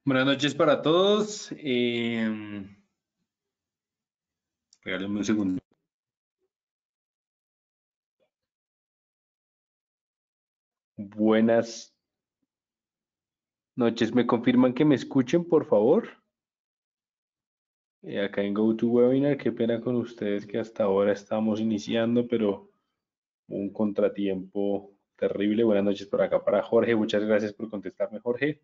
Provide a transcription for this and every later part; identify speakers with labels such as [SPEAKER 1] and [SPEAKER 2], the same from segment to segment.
[SPEAKER 1] Buenas noches para todos. Regálenme un segundo. Buenas noches. ¿Me confirman que me escuchen, por favor? Acá en GoToWebinar, qué pena con ustedes que hasta ahora estamos iniciando, pero un contratiempo terrible. Buenas noches por acá para Jorge. Muchas gracias por contestarme, Jorge.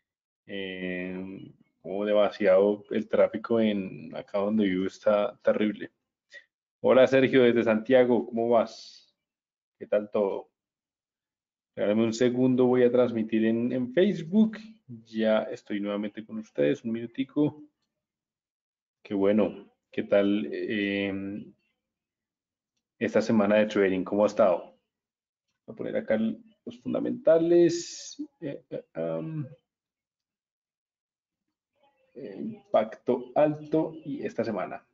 [SPEAKER 1] Como demasiado el tráfico en acá donde vivo está terrible. Hola Sergio, desde Santiago, ¿cómo vas? ¿Qué tal todo? Dame un segundo, voy a transmitir en Facebook. Ya estoy nuevamente con ustedes, un minutico. Qué bueno, ¿qué tal esta semana de trading? ¿Cómo ha estado? Voy a poner acá los fundamentales. Impacto alto y esta semana,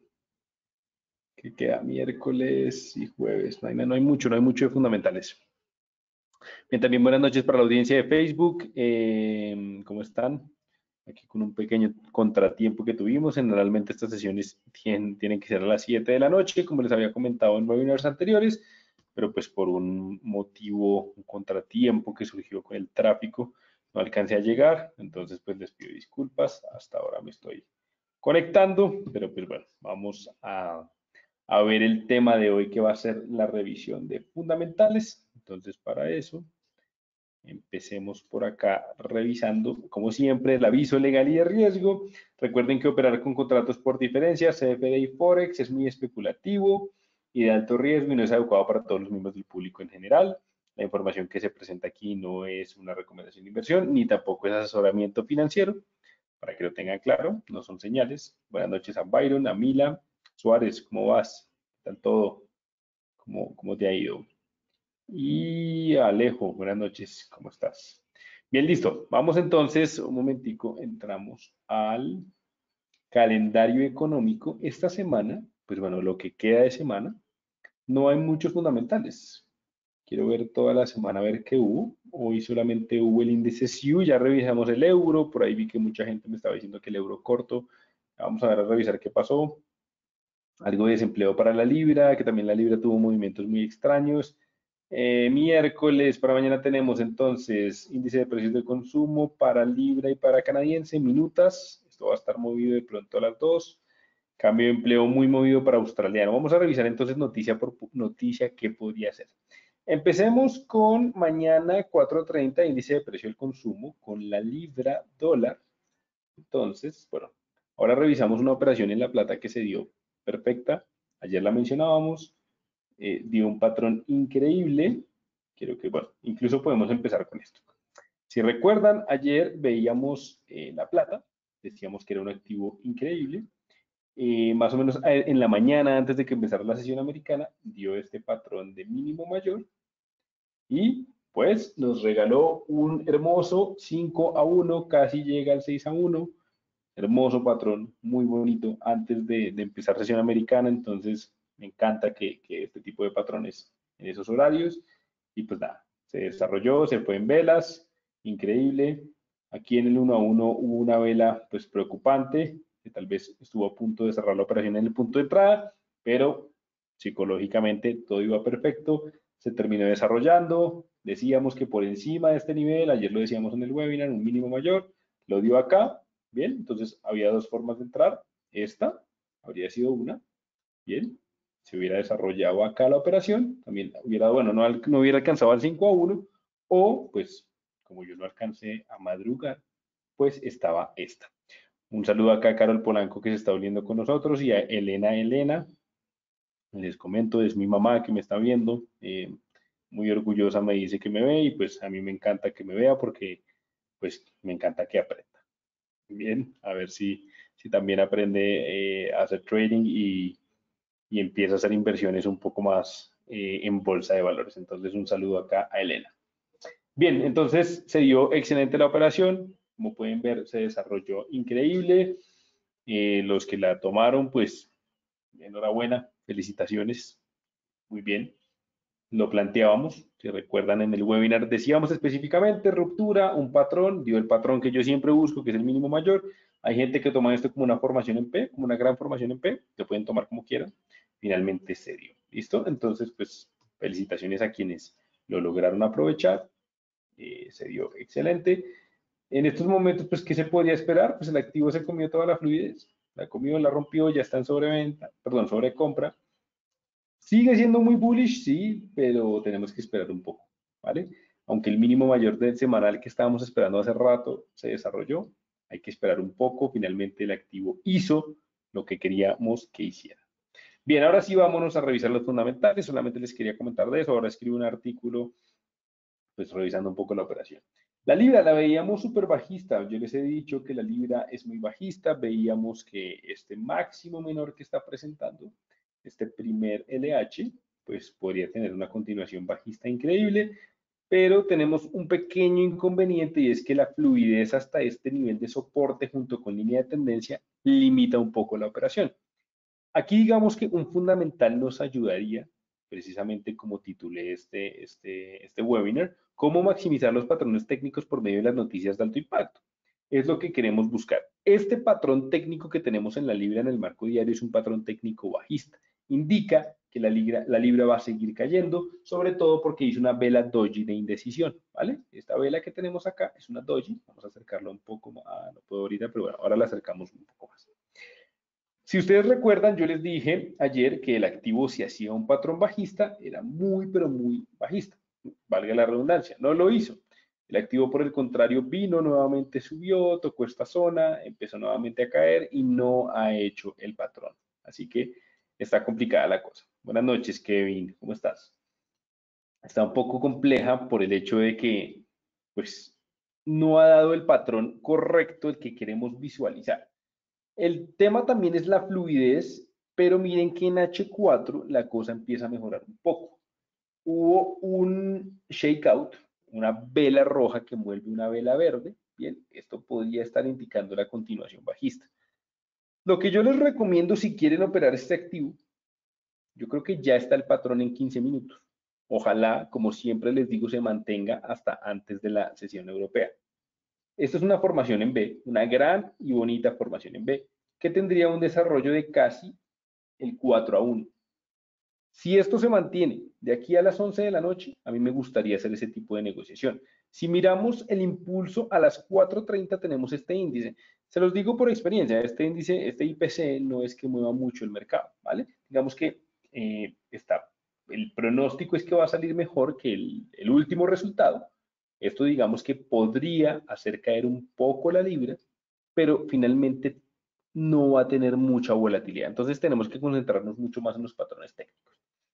[SPEAKER 1] que queda miércoles y jueves. No hay mucho, no hay mucho de fundamentales. Bien, también buenas noches para la audiencia de Facebook. ¿Cómo están? Aquí con un pequeño contratiempo que tuvimos. Generalmente estas sesiones tienen que ser a las 7 de la noche, como les había comentado en webinars anteriores, pero pues por un motivo, un contratiempo que surgió con el tráfico, no alcancé a llegar. Entonces, pues les pido disculpas. Hasta ahora me estoy conectando, pero pues bueno, vamos a ver el tema de hoy que va a ser la revisión de fundamentales. Entonces, para eso empecemos por acá revisando, como siempre, el aviso legal y de riesgo. Recuerden que operar con contratos por diferencia, CFD y Forex es muy especulativo y de alto riesgo y no es adecuado para todos los miembros del público en general. La información que se presenta aquí no es una recomendación de inversión ni tampoco es asesoramiento financiero. Para que lo tengan claro, no son señales. Buenas noches a Byron, a Mila, Suárez, ¿cómo vas? ¿Qué tal todo? ¿Cómo te ha ido? Y Alejo, buenas noches, ¿cómo estás? Bien, listo. Vamos entonces, un momentico, entramos al calendario económico. Esta semana, pues bueno, lo que queda de semana, no hay muchos fundamentales. Quiero ver toda la semana, a ver qué hubo. Hoy solamente hubo el índice SIU, ya revisamos el euro, por ahí vi que mucha gente me estaba diciendo que el euro corto. Vamos a ver a revisar qué pasó. Algo de desempleo para la libra, que también la libra tuvo movimientos muy extraños. Miércoles, para mañana tenemos entonces índice de precios de consumo para libra y para canadiense, minutas. Esto va a estar movido de pronto a las 2. Cambio de empleo muy movido para australiano. Vamos a revisar entonces noticia por noticia qué podría ser. Empecemos con mañana 4:30, índice de precio del consumo con la libra dólar. Entonces, bueno, ahora revisamos una operación en La Plata que se dio perfecta. Ayer la mencionábamos, dio un patrón increíble. Quiero que, bueno, incluso podemos empezar con esto. Si recuerdan, ayer veíamos La Plata, decíamos que era un activo increíble. Más o menos en la mañana, antes de que empezara la sesión americana, dio este patrón de mínimo mayor y pues nos regaló un hermoso 5-1, casi llega al 6-1. Hermoso patrón, muy bonito antes de empezar sesión americana, entonces me encanta que este tipo de patrones en esos horarios y pues nada, se desarrolló, se fue en velas, increíble. Aquí en el 1-1 hubo una vela pues preocupante, que tal vez estuvo a punto de cerrar la operación en el punto de entrada, pero psicológicamente todo iba perfecto, se terminó desarrollando, decíamos que por encima de este nivel, ayer lo decíamos en el webinar, un mínimo mayor, lo dio acá. Bien, entonces había dos formas de entrar. Esta habría sido una. Bien, se hubiera desarrollado acá la operación. También hubiera, bueno, no hubiera alcanzado al 5-1. O, pues, como yo no alcancé a madrugar, pues estaba esta. Un saludo acá a Carol Polanco que se está uniendo con nosotros y a Elena. Les comento, es mi mamá que me está viendo. Muy orgullosa me dice que me ve y pues a mí me encanta que me vea porque pues me encanta que aprenda. Bien, a ver si también aprende a hacer trading y empieza a hacer inversiones un poco más en bolsa de valores. Entonces, un saludo acá a Elena. Bien, entonces se dio excelente la operación. Como pueden ver, se desarrolló increíble. Los que la tomaron, pues, enhorabuena, felicitaciones. Muy bien. lo planteábamos, si recuerdan en el webinar, decíamos específicamente ruptura, un patrón, dio el patrón que yo siempre busco, que es el mínimo mayor. Hay gente que toma esto como una formación en P, como una gran formación en P, lo pueden tomar como quieran. Finalmente se dio. ¿Listo? Entonces, pues, felicitaciones a quienes lo lograron aprovechar. Se dio excelente. En estos momentos, pues, ¿qué se podía esperar? Pues el activo se comió toda la fluidez, la comió, la rompió, ya está en sobreventa, perdón, sobrecompra. Sigue siendo muy bullish, sí, pero tenemos que esperar un poco, ¿vale? Aunque el mínimo mayor del semanal que estábamos esperando hace rato se desarrolló, hay que esperar un poco. Finalmente el activo hizo lo que queríamos que hiciera. Bien, ahora sí vámonos a revisar los fundamentales. Solamente les quería comentar de eso. Ahora escribo un artículo, pues revisando un poco la operación. La libra la veíamos súper bajista. Yo les he dicho que la libra es muy bajista. Veíamos que este máximo menor que está presentando, este primer LH, pues podría tener una continuación bajista increíble, pero tenemos un pequeño inconveniente y es que la fluidez hasta este nivel de soporte junto con línea de tendencia limita un poco la operación. Aquí digamos que un fundamental nos ayudaría, precisamente como titulé este webinar, cómo maximizar los patrones técnicos por medio de las noticias de alto impacto. Es lo que queremos buscar. Este patrón técnico que tenemos en la libra en el marco diario es un patrón técnico bajista. Indica que la libra va a seguir cayendo, sobre todo porque hizo una vela doji de indecisión, ¿vale? Esta vela que tenemos acá es una doji. Vamos a acercarla un poco más. No puedo ahorita, pero bueno, ahora la acercamos un poco más. Si ustedes recuerdan, yo les dije ayer que el activo, si hacía un patrón bajista, era muy, pero muy bajista. Valga la redundancia, no lo hizo. El activo, por el contrario, vino, nuevamente subió, tocó esta zona, empezó nuevamente a caer y no ha hecho el patrón. Así que está complicada la cosa. Buenas noches, Kevin, ¿cómo estás? Está un poco compleja por el hecho de que, pues, no ha dado el patrón correcto, el que queremos visualizar. El tema también es la fluidez, pero miren que en H4 la cosa empieza a mejorar un poco. Hubo un shakeout, una vela roja que mueve una vela verde. Bien, esto podría estar indicando la continuación bajista. Lo que yo les recomiendo si quieren operar este activo, yo creo que ya está el patrón en 15 minutos. Ojalá, como siempre les digo, se mantenga hasta antes de la sesión europea. Esta es una formación en B, una gran y bonita formación en B, que tendría un desarrollo de casi el 4-1. Si esto se mantiene de aquí a las 11 de la noche, a mí me gustaría hacer ese tipo de negociación. Si miramos el impulso a las 4:30 tenemos este índice. Se los digo por experiencia, este índice, este IPC no es que mueva mucho el mercado, ¿vale? Digamos que el pronóstico es que va a salir mejor que el último resultado. Esto digamos que podría hacer caer un poco la libra, pero finalmente no va a tener mucha volatilidad. Entonces tenemos que concentrarnos mucho más en los patrones técnicos.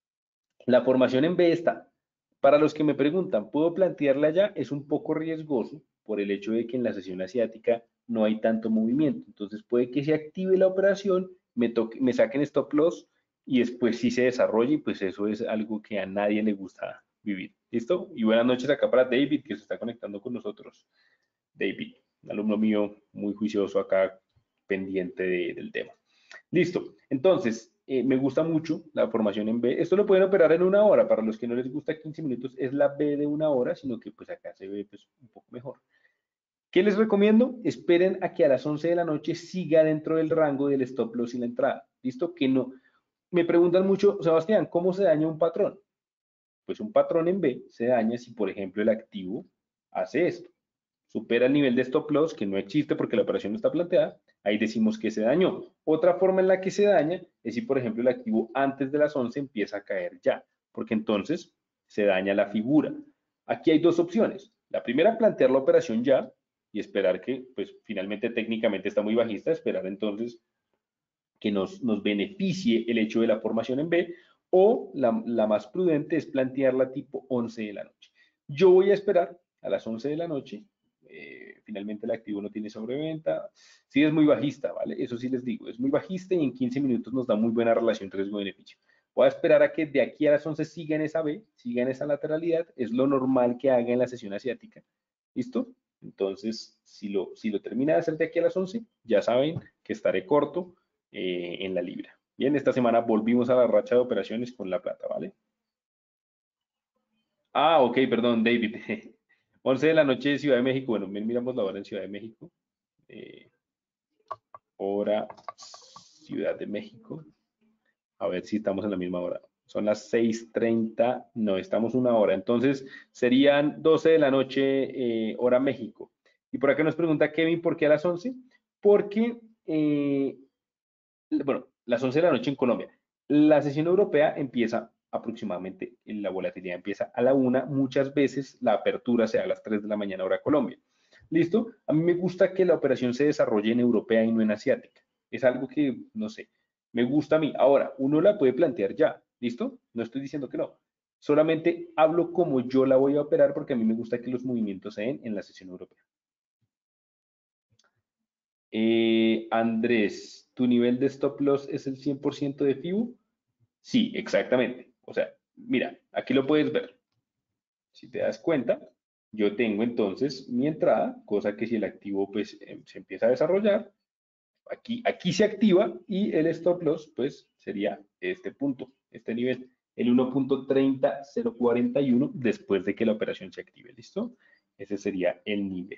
[SPEAKER 1] La formación en B está. Para los que me preguntan, ¿puedo plantearla ya? Es un poco riesgoso por el hecho de que en la sesión asiática no hay tanto movimiento. Entonces puede que se active la operación, me saquen stop loss y después sí se desarrolle y pues eso es algo que a nadie le gusta vivir. ¿Listo? Y buenas noches acá para David que se está conectando con nosotros. David, un alumno mío muy juicioso acá pendiente del tema. Listo. Entonces, me gusta mucho la formación en B. Esto lo pueden operar en una hora. Para los que no les gusta 15 minutos, es la B de una hora, sino que pues acá se ve pues, un poco mejor. ¿Qué les recomiendo? Esperen a que a las 11 de la noche siga dentro del rango del stop loss y la entrada. ¿Listo? Que no. Me preguntan mucho, Sebastián, ¿cómo se daña un patrón? Pues un patrón en B se daña si, por ejemplo, el activo hace esto. Supera el nivel de stop loss, que no existe porque la operación no está planteada, ahí decimos que se dañó. Otra forma en la que se daña es si, por ejemplo, el activo antes de las 11 empieza a caer ya, porque entonces se daña la figura. Aquí hay dos opciones. La primera, plantear la operación ya y esperar que, pues, finalmente técnicamente está muy bajista, esperar entonces que nos beneficie el hecho de la formación en B, o la más prudente es plantearla tipo 11 de la noche. Yo voy a esperar a las 11 de la noche. Finalmente el activo no tiene sobreventa. Sí es muy bajista, ¿vale? Eso sí les digo, es muy bajista y en 15 minutos nos da muy buena relación riesgo-beneficio. Voy a esperar a que de aquí a las 11 siga en esa B, siga en esa lateralidad. Es lo normal que haga en la sesión asiática. ¿Listo? Entonces, si lo termina de hacer de aquí a las 11, ya saben que estaré corto en la libra. Bien, esta semana volvimos a la racha de operaciones con la plata, ¿vale? Ah, ok, perdón, David. 11 de la noche, Ciudad de México. Bueno, miramos la hora en Ciudad de México. Eh, hora Ciudad de México. A ver si estamos en la misma hora. Son las 6:30. No, estamos una hora. Entonces serían 12 de la noche, hora México. Y por acá nos pregunta Kevin, ¿por qué a las 11? Porque, bueno, las 11 de la noche en Colombia. La sesión europea empieza aproximadamente, la volatilidad empieza a la 1. Muchas veces la apertura sea a las 3 de la mañana hora Colombia. ¿Listo? A mí me gusta que la operación se desarrolle en europea y no en asiática. Es algo que, no sé, me gusta a mí. Ahora, uno la puede plantear ya. ¿Listo? No estoy diciendo que no. Solamente hablo como yo la voy a operar porque a mí me gusta que los movimientos se den en la sesión europea. Andrés, ¿tu nivel de stop loss es el 100% de FIBO? Sí, exactamente. O sea, mira, aquí lo puedes ver. Si te das cuenta, yo tengo entonces mi entrada, cosa que si el activo pues se empieza a desarrollar, aquí se activa y el stop loss pues sería este punto, este nivel, el 1.30041 después de que la operación se active, ¿listo? Ese sería el nivel.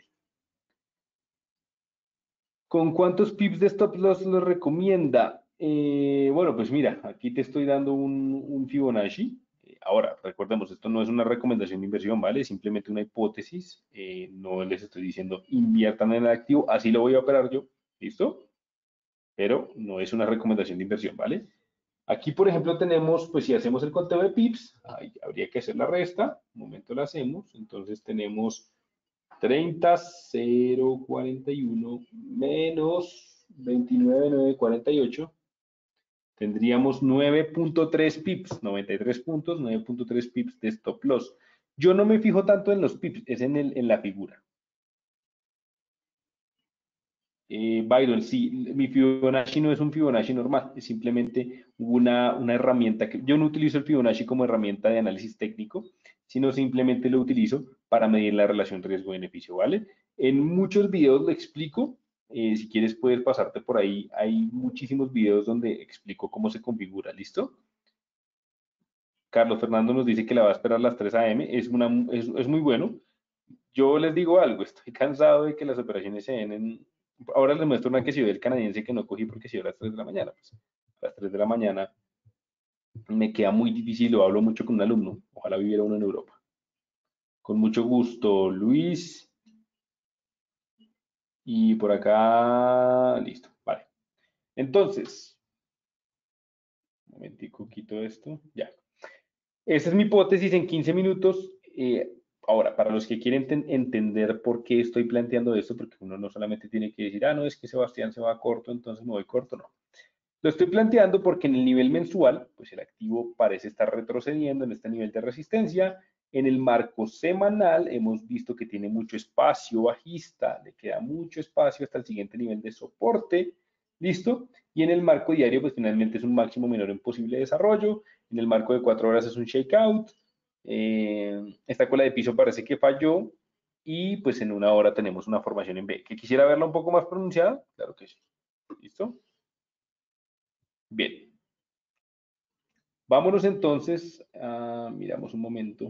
[SPEAKER 1] ¿Con cuántos pips de stop loss lo recomienda? Bueno, pues mira, aquí te estoy dando un Fibonacci. Ahora, recordemos, esto no es una recomendación de inversión, ¿vale? Es simplemente una hipótesis. No les estoy diciendo inviertan en el activo, así lo voy a operar yo, ¿listo? Pero no es una recomendación de inversión, ¿vale? Aquí, por ejemplo, tenemos, pues si hacemos el conteo de pips, ahí habría que hacer la resta. Un momento la hacemos. Entonces tenemos 30,041 menos 29,948. Tendríamos 9.3 pips, 93 puntos, 9.3 pips de stop loss. Yo no me fijo tanto en los pips, es en la figura. Byron, sí, mi Fibonacci no es un Fibonacci normal, es simplemente una herramienta que yo no utilizo el Fibonacci como herramienta de análisis técnico, sino simplemente lo utilizo para medir la relación riesgo-beneficio, ¿vale? En muchos videos lo explico, si quieres puedes pasarte por ahí, hay muchísimos videos donde explico cómo se configura, ¿listo? Carlos Fernando nos dice que la va a esperar a las 3 a.m., es muy bueno. Yo les digo algo, estoy cansado de que las operaciones se den en... Ahora les muestro una que se dio el canadiense que no cogí porque se dio a las 3 de la mañana. Pues, a las 3 de la mañana me queda muy difícil, lo hablo mucho con un alumno, ojalá viviera uno en Europa. Con mucho gusto, Luis. Y por acá, listo, vale. Entonces, un momentico, quito esto, ya. Esa es mi hipótesis en 15 minutos. Ahora, para los que quieren entender por qué estoy planteando esto, porque uno no solamente tiene que decir, ah, no, es que Sebastián se va corto, entonces me voy corto, no. Lo estoy planteando porque en el nivel mensual, pues el activo parece estar retrocediendo en este nivel de resistencia. En el marco semanal hemos visto que tiene mucho espacio bajista, le queda mucho espacio hasta el siguiente nivel de soporte. ¿Listo? Y en el marco diario, pues finalmente es un máximo menor en posible desarrollo. En el marco de 4 horas es un shakeout. Esta cola de piso parece que falló. Y pues en una hora tenemos una formación en B. ¿Que quisiera verla un poco más pronunciada? Claro que sí. ¿Listo? Bien. Vámonos entonces, miramos un momento.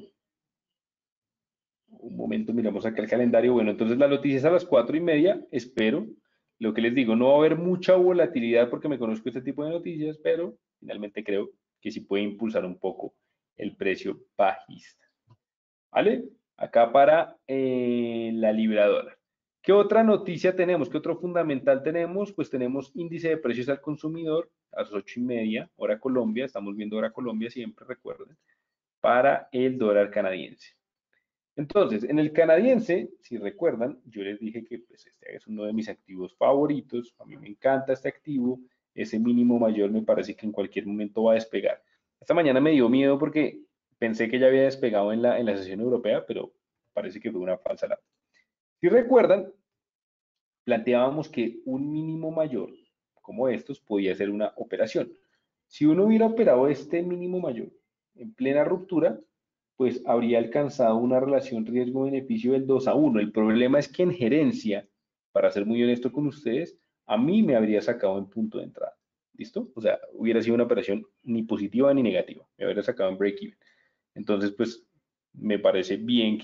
[SPEAKER 1] Un momento, miramos acá el calendario. Bueno, entonces la noticia es a las 4:30, espero. Lo que les digo, no va a haber mucha volatilidad porque me conozco este tipo de noticias, pero finalmente creo que sí puede impulsar un poco el precio bajista. ¿Vale? Acá para la libra dólar. ¿Qué otra noticia tenemos? ¿Qué otro fundamental tenemos? Pues tenemos índice de precios al consumidor a las 8:30, hora Colombia. Estamos viendo hora Colombia siempre, recuerden, para el dólar canadiense. Entonces, en el canadiense, si recuerdan, yo les dije que pues, este es uno de mis activos favoritos. A mí me encanta este activo. Ese mínimo mayor me parece que en cualquier momento va a despegar. Esta mañana me dio miedo porque pensé que ya había despegado en la sesión europea, pero parece que fue una falsa alarma. Si recuerdan, planteábamos que un mínimo mayor como estos podía ser una operación. Si uno hubiera operado este mínimo mayor en plena ruptura, pues habría alcanzado una relación riesgo-beneficio del 2:1. El problema es que en gerencia, para ser muy honesto con ustedes, a mí me habría sacado en punto de entrada. ¿Listo? O sea, hubiera sido una operación ni positiva ni negativa. Me habría sacado en break-even. Entonces, pues me parece bien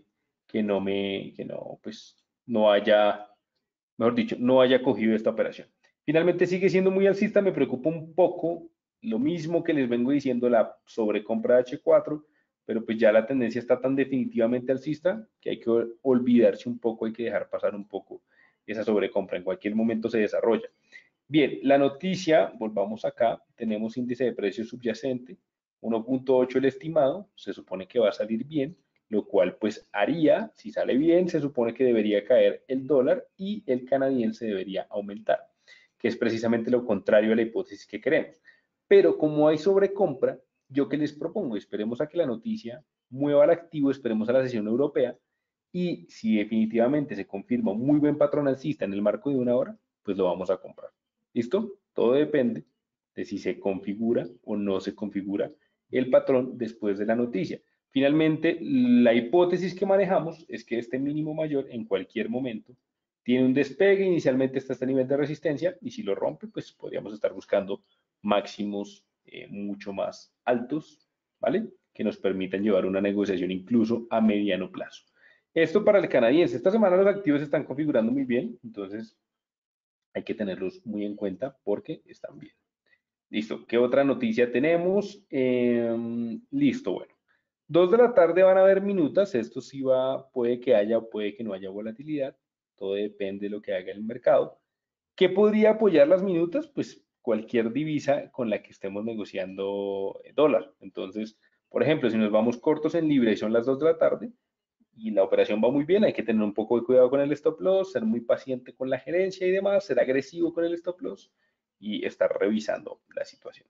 [SPEAKER 1] pues, no haya, mejor dicho, no haya cogido esta operación. Finalmente sigue siendo muy alcista, me preocupa un poco lo mismo que les vengo diciendo, la sobrecompra de H4, pero pues ya la tendencia está tan definitivamente alcista que hay que olvidarse un poco, hay que dejar pasar un poco esa sobrecompra, en cualquier momento se desarrolla. Bien, la noticia, volvamos acá, tenemos índice de precio subyacente, 1.8 el estimado, se supone que va a salir bien, lo cual pues haría, si sale bien, se supone que debería caer el dólar y el canadiense debería aumentar, que es precisamente lo contrario a la hipótesis que queremos. Pero como hay sobrecompra, yo que les propongo, esperemos a que la noticia mueva al activo, esperemos a la sesión europea y si definitivamente se confirma un muy buen patrón alcista en el marco de una hora, pues lo vamos a comprar. ¿Listo? Todo depende de si se configura o no se configura el patrón después de la noticia. Finalmente, la hipótesis que manejamos es que este mínimo mayor en cualquier momento tiene un despegue, inicialmente está a este nivel de resistencia y si lo rompe, pues podríamos estar buscando máximos mucho más altos, ¿vale? Que nos permitan llevar una negociación incluso a mediano plazo. Esto para el canadiense. Esta semana los activos se están configurando muy bien, entonces hay que tenerlos muy en cuenta porque están bien. Listo. ¿Qué otra noticia tenemos? Listo, bueno. 2 de la tarde van a haber minutas. Esto sí va, puede que haya o puede que no haya volatilidad. Todo depende de lo que haga el mercado. ¿Qué podría apoyar las minutas? Pues cualquier divisa con la que estemos negociando dólar. Entonces, por ejemplo, si nos vamos cortos en libra y son las 2 de la tarde, y la operación va muy bien, hay que tener un poco de cuidado con el stop loss, ser muy paciente con la gerencia y demás, ser agresivo con el stop loss y estar revisando la situación.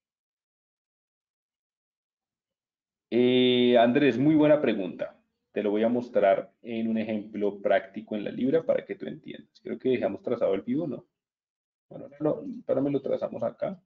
[SPEAKER 1] Andrés, muy buena pregunta. Te lo voy a mostrar en un ejemplo práctico en la libra para que tú entiendas. Creo que dejamos trazado el vivo, ¿no? Bueno, no, ahora me lo trazamos acá.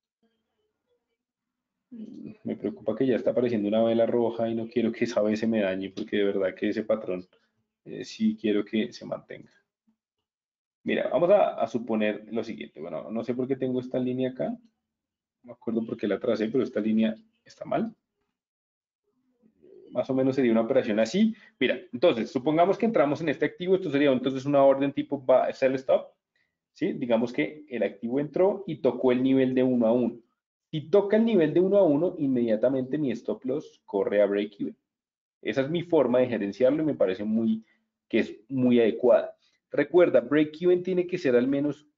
[SPEAKER 1] Me preocupa que ya está apareciendo una vela roja y no quiero que esa vez se me dañe porque de verdad que ese patrón sí quiero que se mantenga. Mira, vamos a suponer lo siguiente. Bueno, no sé por qué tengo esta línea acá. No me acuerdo por qué la tracé, pero esta línea está mal. Más o menos sería una operación así. Mira, entonces, supongamos que entramos en este activo. Esto sería entonces una orden tipo sell stop. ¿Sí? Digamos que el activo entró y tocó el nivel de 1 a 1. Si toca el nivel de 1 a 1, inmediatamente mi stop loss corre a break even. Esa es mi forma de gerenciarlo y me parece que es muy adecuada. Recuerda, break even tiene que ser al menos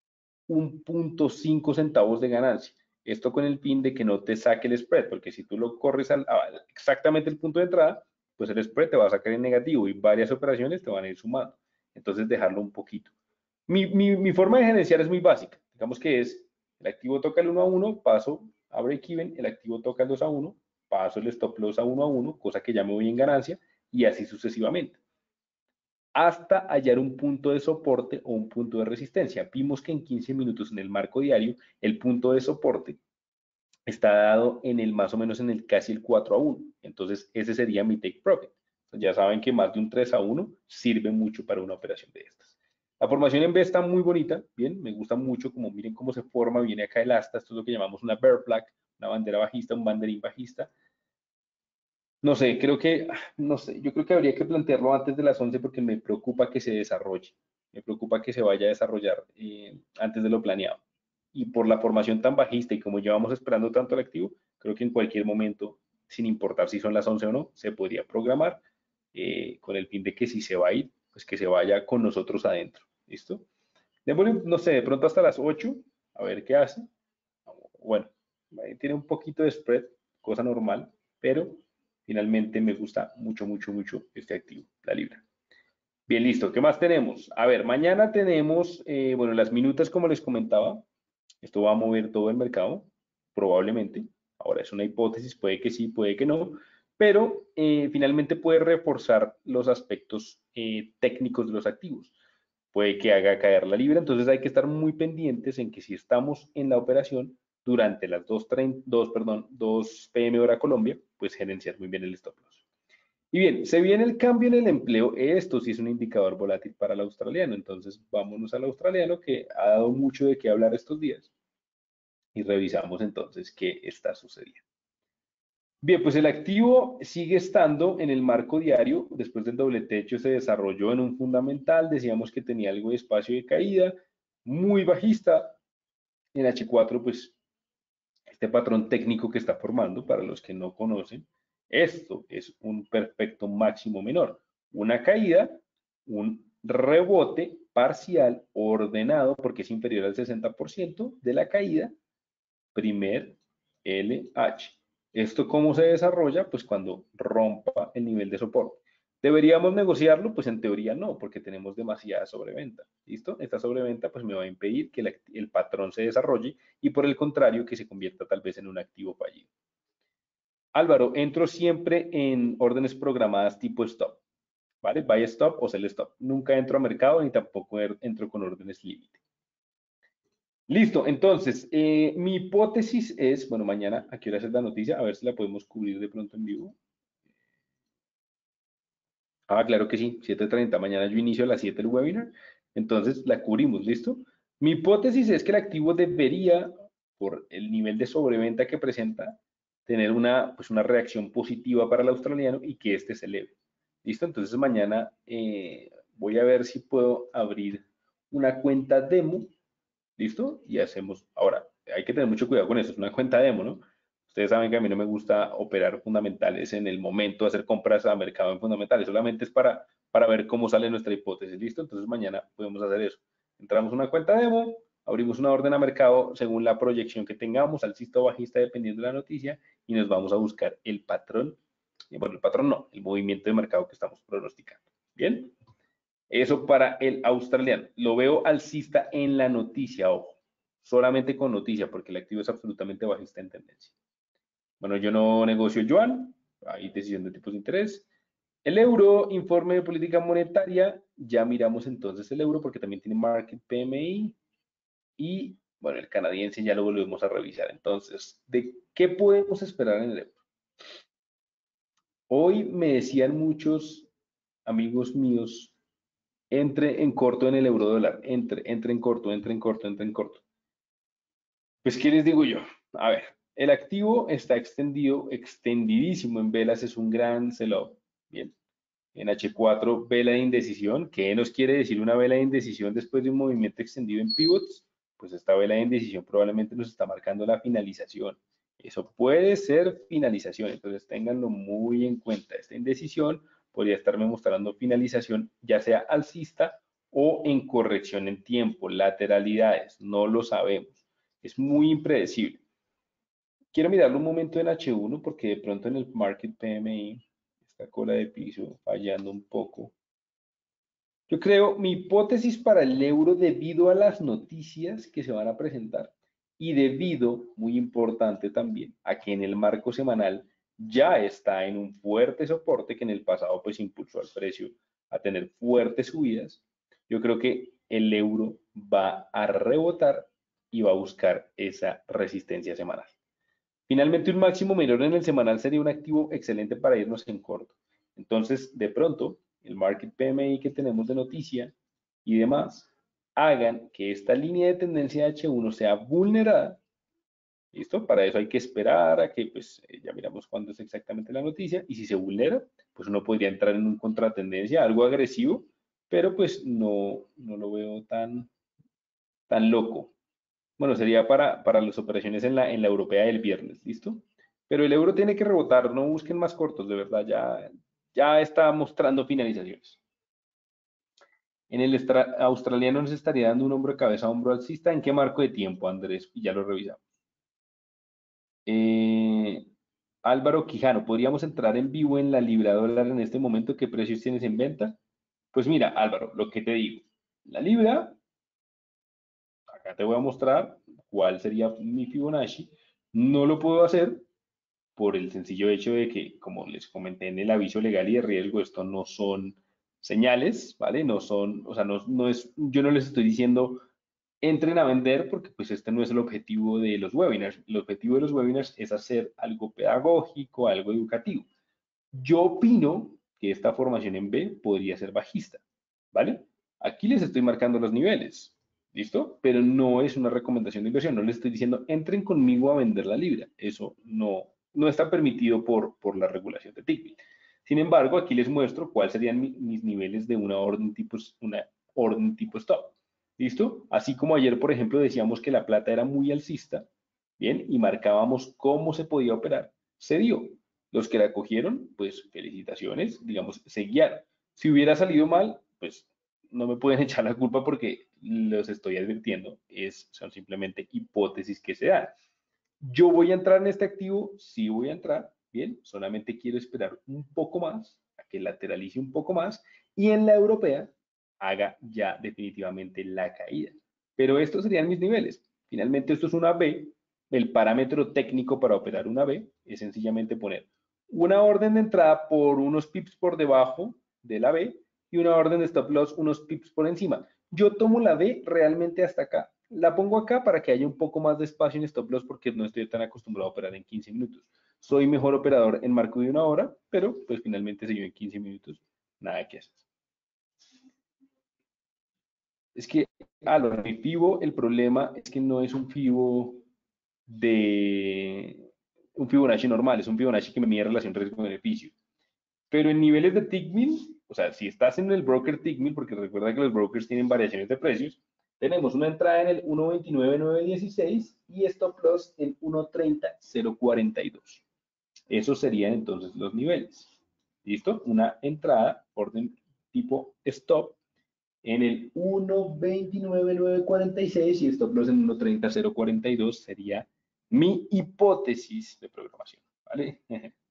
[SPEAKER 1] 1.5 centavos de ganancia. Esto con el fin de que no te saque el spread, porque si tú lo corres exactamente el punto de entrada, pues el spread te va a sacar en negativo y varias operaciones te van a ir sumando. Entonces dejarlo un poquito. Mi forma de gerenciar es muy básica. Digamos que es, el activo toca el 1 a 1, paso a break even, el activo toca el 2 a 1, paso el stop loss a 1 a 1, cosa que ya me voy en ganancia, y así sucesivamente hasta hallar un punto de soporte o un punto de resistencia. Vimos que en 15 minutos en el marco diario, el punto de soporte está dado en el más o menos en el casi el 4 a 1. Entonces, ese sería mi take profit. Ya saben que más de un 3 a 1 sirve mucho para una operación de estas. La formación en B está muy bonita, bien, me gusta mucho, como miren cómo se forma, viene acá el asta, esto es lo que llamamos una bear flag, una bandera bajista, un banderín bajista, no sé, no sé, yo creo que habría que plantearlo antes de las 11 porque me preocupa que se desarrolle, me preocupa que se vaya a desarrollar antes de lo planeado. Y por la formación tan bajista y como llevamos esperando tanto el activo, creo que en cualquier momento, sin importar si son las 11 o no, se podría programar con el fin de que si se va a ir, pues que se vaya con nosotros adentro. ¿Listo? Démosle, no sé, de pronto hasta las 8, a ver qué hace. Bueno, tiene un poquito de spread, cosa normal, pero finalmente me gusta mucho, mucho, mucho este activo, la libra. Bien, listo. ¿Qué más tenemos? A ver, mañana tenemos, bueno, las minutas como les comentaba. Esto va a mover todo el mercado, probablemente. Ahora es una hipótesis, puede que sí, puede que no, pero finalmente puede reforzar los aspectos técnicos de los activos. Puede que haga caer la libra, entonces hay que estar muy pendientes en que si estamos en la operación durante las 2 p.m. hora Colombia, pues gerenciar muy bien el stop loss. Y bien, se viene el cambio en el empleo. Esto sí es un indicador volátil para el australiano. Entonces, vámonos al australiano que ha dado mucho de qué hablar estos días y revisamos entonces qué está sucediendo. Bien, pues el activo sigue estando en el marco diario. Después del doble techo se desarrolló en un fundamental. Decíamos que tenía algo de espacio de caída, muy bajista. En H4, pues este patrón técnico que está formando, para los que no conocen, esto es un perfecto máximo menor. Una caída, un rebote parcial ordenado, porque es inferior al 60% de la caída, primer LH. ¿Esto cómo se desarrolla? Pues cuando rompa el nivel de soporte. ¿Deberíamos negociarlo? Pues en teoría no, porque tenemos demasiada sobreventa. ¿Listo? Esta sobreventa pues me va a impedir que el patrón se desarrolle y por el contrario que se convierta tal vez en un activo fallido. Álvaro, entro siempre en órdenes programadas tipo stop, ¿vale? Buy stop o sell stop. Nunca entro a mercado ni tampoco entro con órdenes límite. Listo, entonces, mi hipótesis es, bueno, mañana, ¿a qué hora es la noticia? A ver si la podemos cubrir de pronto en vivo. Ah, claro que sí, 7:30. Mañana yo inicio a las 7 el webinar, entonces la cubrimos, ¿listo? Mi hipótesis es que el activo debería, por el nivel de sobreventa que presenta, tener una reacción positiva para el australiano y que este se eleve. ¿Listo? Entonces mañana voy a ver si puedo abrir una cuenta demo. ¿Listo? Y hacemos, ahora, hay que tener mucho cuidado con eso, es una cuenta demo, ¿no? Ustedes saben que a mí no me gusta operar fundamentales en el momento, hacer compras a mercado en fundamentales, solamente es para ver cómo sale nuestra hipótesis, ¿listo? Entonces mañana podemos hacer eso. Entramos a una cuenta demo, abrimos una orden a mercado según la proyección que tengamos, alcista o bajista, dependiendo de la noticia, y nos vamos a buscar el patrón, bueno, el patrón no, el movimiento de mercado que estamos pronosticando. ¿Bien? Eso para el australiano. Lo veo alcista en la noticia, ojo. Solamente con noticia, porque el activo es absolutamente bajista en tendencia. Bueno, yo no negocio yuan, hay decisión de tipos de interés. El euro, informe de política monetaria, ya miramos entonces el euro porque también tiene market PMI y bueno, el canadiense ya lo volvemos a revisar. Entonces, ¿de qué podemos esperar en el euro? Hoy me decían muchos amigos míos, entre en corto en el euro dólar, entre en corto, entre en corto, entre en corto. Pues, ¿qué les digo yo? A ver, el activo está extendido, extendidísimo en velas, es un gran sell-off. Bien, en H4, vela de indecisión. ¿Qué nos quiere decir una vela de indecisión después de un movimiento extendido en pivots? Pues esta vela de indecisión probablemente nos está marcando la finalización. Eso puede ser finalización, entonces ténganlo muy en cuenta. Esta indecisión podría estarme mostrando finalización, ya sea alcista o en corrección en tiempo, lateralidades, no lo sabemos. Es muy impredecible. Quiero mirarlo un momento en H1 porque de pronto en el Market PMI, esta cola de piso fallando un poco. Yo creo mi hipótesis para el euro debido a las noticias que se van a presentar y debido, muy importante también, a que en el marco semanal ya está en un fuerte soporte que en el pasado pues impulsó al precio a tener fuertes subidas. Yo creo que el euro va a rebotar y va a buscar esa resistencia semanal. Finalmente, un máximo menor en el semanal sería un activo excelente para irnos en corto. Entonces, de pronto, el market PMI que tenemos de noticia y demás hagan que esta línea de tendencia H1 sea vulnerada. ¿Listo? Para eso hay que esperar a que, pues, ya miramos cuándo es exactamente la noticia. Y si se vulnera, pues uno podría entrar en un contratendencia, algo agresivo, pero pues no lo veo tan loco. Bueno, sería para las operaciones en la europea del viernes, ¿listo? Pero el euro tiene que rebotar, no busquen más cortos, de verdad, ya está mostrando finalizaciones. En el australiano nos estaría dando un hombro de cabeza a hombro alcista. ¿En qué marco de tiempo, Andrés? Ya lo revisamos. Eh, Álvaro Quijano, ¿podríamos entrar en vivo en la libra dólar en este momento? ¿Qué precios tienes en venta? Pues mira, Álvaro, lo que te digo, la libra, acá te voy a mostrar cuál sería mi Fibonacci. No lo puedo hacer por el sencillo hecho de que, como les comenté en el aviso legal y de riesgo, esto no son señales, ¿vale? No son, o sea, no es, yo no les estoy diciendo entren a vender porque pues este no es el objetivo de los webinars. El objetivo de los webinars es hacer algo pedagógico, algo educativo. Yo opino que esta formación en B podría ser bajista, ¿vale? Aquí les estoy marcando los niveles, ¿listo? Pero no es una recomendación de inversión, no les estoy diciendo entren conmigo a vender la libra, eso no está permitido por la regulación de Tickmill. Sin embargo, aquí les muestro cuáles serían mis niveles de una orden tipo stop. ¿Listo? Así como ayer, por ejemplo, decíamos que la plata era muy alcista, bien, y marcábamos cómo se podía operar, se dio. Los que la cogieron, pues felicitaciones, digamos, se guiaron. Si hubiera salido mal, pues no me pueden echar la culpa porque los estoy advirtiendo, son simplemente hipótesis que se dan. Yo voy a entrar en este activo, sí voy a entrar, bien, solamente quiero esperar un poco más, a que lateralice un poco más, y en la europea haga ya definitivamente la caída. Pero estos serían mis niveles. Finalmente esto es una B, el parámetro técnico para operar una B es sencillamente poner una orden de entrada por unos pips por debajo de la B y una orden de stop loss unos pips por encima. Yo tomo la B realmente hasta acá. La pongo acá para que haya un poco más de espacio en stop loss porque no estoy tan acostumbrado a operar en 15 minutos. Soy mejor operador en marco de una hora, pero pues finalmente se yo en 15 minutos, nada que hacer. Es que, mi FIBO, el problema es que no es un FIBO de un Fibonacci normal, es un Fibonacci que me mide relación riesgo-beneficio. Pero en niveles de Tickmill, o sea, si estás en el broker Tickmill, porque recuerda que los brokers tienen variaciones de precios, tenemos una entrada en el 1.29.916 y stop loss en 1.30.042. Esos serían entonces los niveles. ¿Listo? Una entrada, orden tipo stop, en el 1.29.946 y stop loss en 1.30.042 sería mi hipótesis de programación. ¿Vale?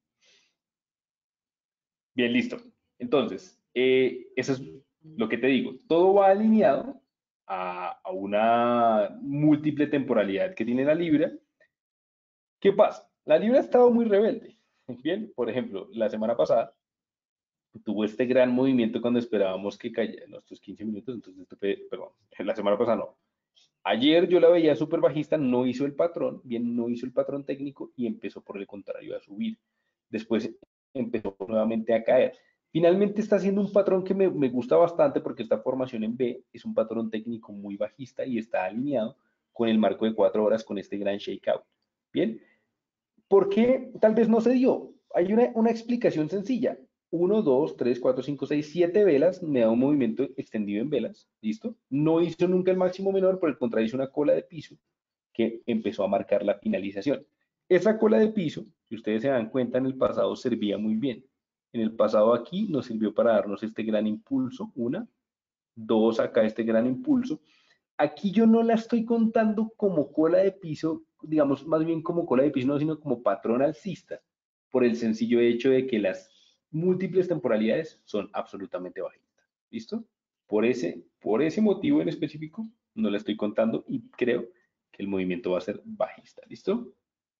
[SPEAKER 1] Bien, listo. Entonces, eso es lo que te digo. Todo va alineado a una múltiple temporalidad que tiene la Libra. ¿Qué pasa? La Libra ha estado muy rebelde. Bien, por ejemplo, la semana pasada tuvo este gran movimiento cuando esperábamos que cayera nuestros 15 minutos. Entonces, perdón, la semana pasada no. Ayer yo la veía súper bajista, no hizo el patrón, bien, no hizo el patrón técnico y empezó por el contrario a subir. Después empezó nuevamente a caer. Finalmente está haciendo un patrón que me gusta bastante porque esta formación en B es un patrón técnico muy bajista y está alineado con el marco de 4 horas con este gran shakeout. Bien, ¿por qué tal vez no se dio? Hay una explicación sencilla. 1, 2, 3, 4, 5, 6, 7 velas, me da un movimiento extendido en velas, ¿listo? No hizo nunca el máximo menor, por el contrario hizo una cola de piso que empezó a marcar la finalización. Esa cola de piso, si ustedes se dan cuenta, en el pasado servía muy bien. En el pasado aquí nos sirvió para darnos este gran impulso, una, dos, acá este gran impulso. Aquí yo no la estoy contando como cola de piso, digamos, más bien como cola de piso, no, sino como patrón alcista, por el sencillo hecho de que las múltiples temporalidades son absolutamente bajistas. ¿Listo? Por ese motivo en específico, no la estoy contando y creo que el movimiento va a ser bajista. ¿Listo?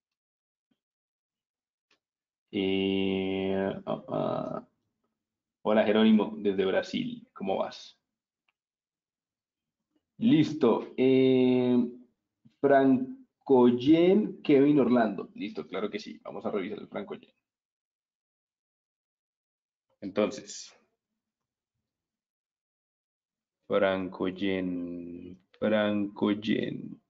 [SPEAKER 1] Hola Jerónimo, desde Brasil, ¿cómo vas? Listo. Francoyen, Kevin Orlando. Listo, claro que sí. Vamos a revisar el Francoyen. Entonces, Francoyen.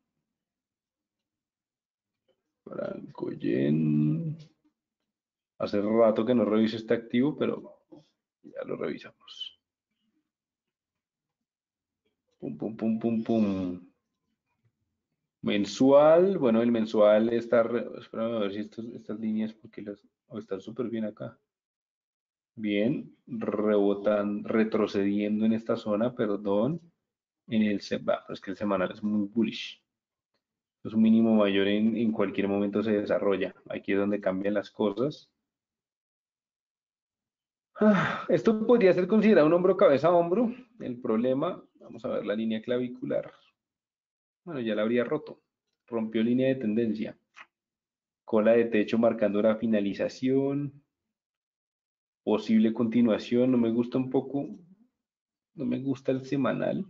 [SPEAKER 1] Hace rato que no reviso este activo, pero ya lo revisamos. Pum, pum, pum, pum, pum. Mensual, bueno, el mensual está, espérame a ver si estas líneas, porque están súper bien acá. Bien, rebotan, retrocediendo en esta zona, perdón, pero es que el semanal es muy bullish. Es un mínimo mayor en cualquier momento se desarrolla. Aquí es donde cambian las cosas. Esto podría ser considerado un hombro cabeza a hombro. El problema, vamos a ver la línea clavicular. Bueno, ya la habría roto. Rompió línea de tendencia. Cola de techo marcando la finalización. Posible continuación. No me gusta un poco. No me gusta el semanal.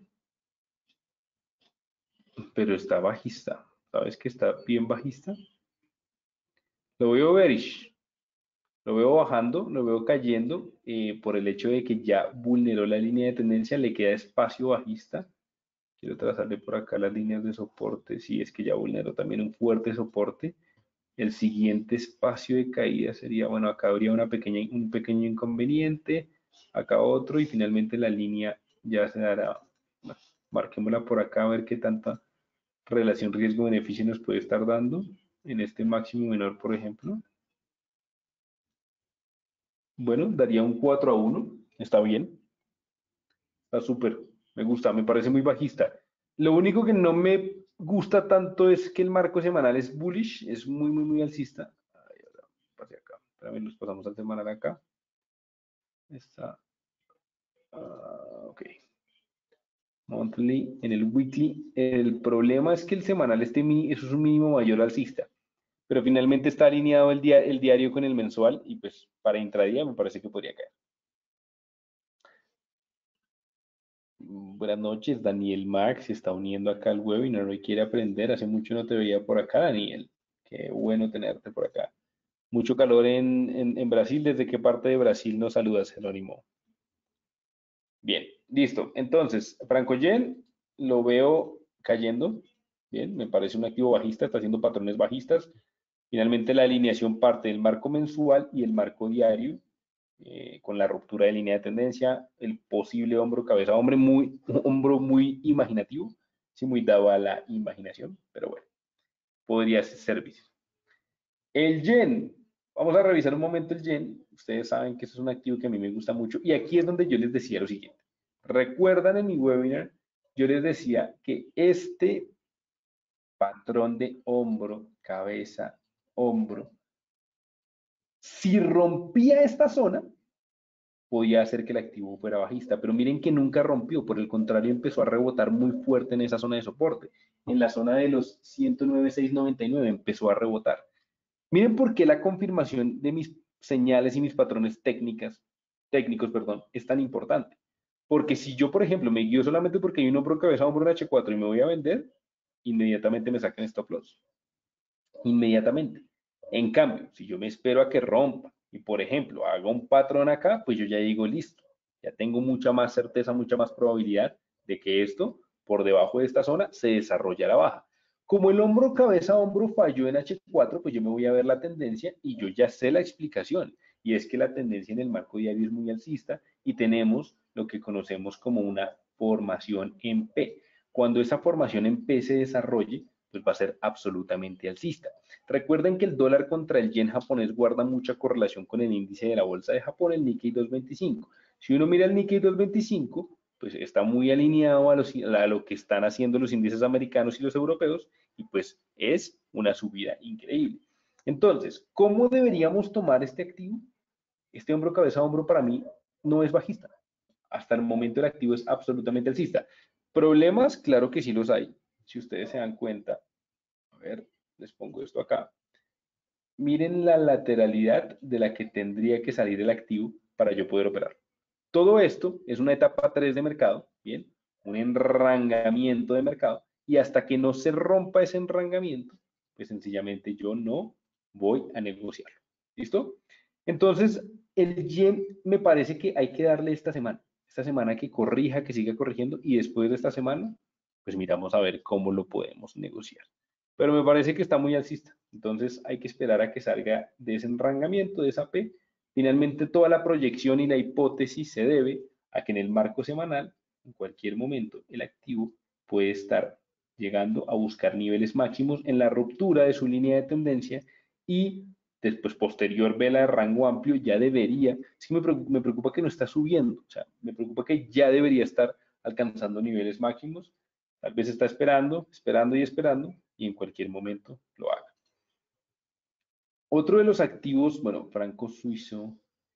[SPEAKER 1] Pero está bajista. ¿Sabes que está bien bajista? Lo veo bearish. Lo veo bajando, lo veo cayendo por el hecho de que ya vulneró la línea de tendencia, le queda espacio bajista. Quiero trazarle por acá las líneas de soporte, si es que ya vulneró también un fuerte soporte. El siguiente espacio de caída sería, bueno, acá habría un pequeño inconveniente, acá otro y finalmente la línea ya se dará. Bueno, marquémosla por acá a ver qué tanta relación riesgo-beneficio nos puede estar dando en este máximo menor, por ejemplo. Bueno, daría un 4-1, está bien, está súper, me gusta, me parece muy bajista. Lo único que no me gusta tanto es que el marco semanal es bullish, es muy alcista. Ay, ahora pasé acá, también nos pasamos al semanal acá. Está, ok. Monthly, en el weekly, el problema es que el semanal eso es un mínimo mayor alcista, pero finalmente está alineado el diario con el mensual y pues para intradía me parece que podría caer. Buenas noches, Daniel Max se está uniendo acá al webinar, hoy quiere aprender, hace mucho no te veía por acá, Daniel. Qué bueno tenerte por acá. Mucho calor en Brasil, ¿desde qué parte de Brasil nos saludas, Jerónimo? Bien, listo. Entonces, Franco Yen lo veo cayendo. Bien, me parece un activo bajista, está haciendo patrones bajistas. Finalmente, la alineación parte del marco mensual y el marco diario, con la ruptura de línea de tendencia, el posible hombro cabeza, hombro muy imaginativo, sí, muy dado a la imaginación, pero bueno, podría servir. El yen, vamos a revisar un momento el yen. Ustedes saben que eso es un activo que a mí me gusta mucho y aquí es donde yo les decía lo siguiente. Recuerdan en mi webinar, yo les decía que este patrón de hombro, cabeza, hombro, si rompía esta zona, podía hacer que el activo fuera bajista, pero miren que nunca rompió, por el contrario empezó a rebotar muy fuerte en esa zona de soporte, en la zona de los 109,699 empezó a rebotar. Miren por qué la confirmación de mis señales y mis patrones técnicos, perdón, es tan importante. Porque si yo, por ejemplo, me guío solamente porque hay un hombro cabeza, hombro en H4 y me voy a vender, inmediatamente me sacan stop loss. Inmediatamente. En cambio, si yo me espero a que rompa y, por ejemplo, haga un patrón acá, pues yo ya digo, listo, ya tengo mucha más certeza, mucha más probabilidad de que esto, por debajo de esta zona, se desarrolle a la baja. Como el hombro cabeza hombro falló en H4, pues yo me voy a ver la tendencia y yo ya sé la explicación. Y es que la tendencia en el marco diario es muy alcista y tenemos lo que conocemos como una formación en P. Cuando esa formación en P se desarrolle, pues va a ser absolutamente alcista. Recuerden que el dólar contra el yen japonés guarda mucha correlación con el índice de la bolsa de Japón, el Nikkei 225. Si uno mira el Nikkei 225, pues está muy alineado a lo que están haciendo los índices americanos y los europeos, y pues es una subida increíble. Entonces, ¿cómo deberíamos tomar este activo? Este hombro cabeza a hombro para mí no es bajista. Hasta el momento el activo es absolutamente alcista. Problemas, claro que sí los hay. Si ustedes se dan cuenta, a ver, les pongo esto acá. Miren la lateralidad de la que tendría que salir el activo para yo poder operar. Todo esto es una etapa 3 de mercado, ¿bien? Un enrangamiento de mercado. Y hasta que no se rompa ese enrangamiento, pues sencillamente yo no voy a negociarlo. ¿Listo? Entonces, el yen me parece que hay que darle esta semana que corrija, que siga corrigiendo y después de esta semana, pues miramos a ver cómo lo podemos negociar. Pero me parece que está muy alcista, entonces hay que esperar a que salga de ese enrangamiento, de esa P. Finalmente, toda la proyección y la hipótesis se debe a que en el marco semanal, en cualquier momento, el activo puede estar llegando a buscar niveles máximos en la ruptura de su línea de tendencia y después posterior vela de rango amplio ya debería, sí me preocupa que no está subiendo, o sea, me preocupa que ya debería estar alcanzando niveles máximos, tal vez está esperando y en cualquier momento lo haga. Otro de los activos, bueno, franco suizo.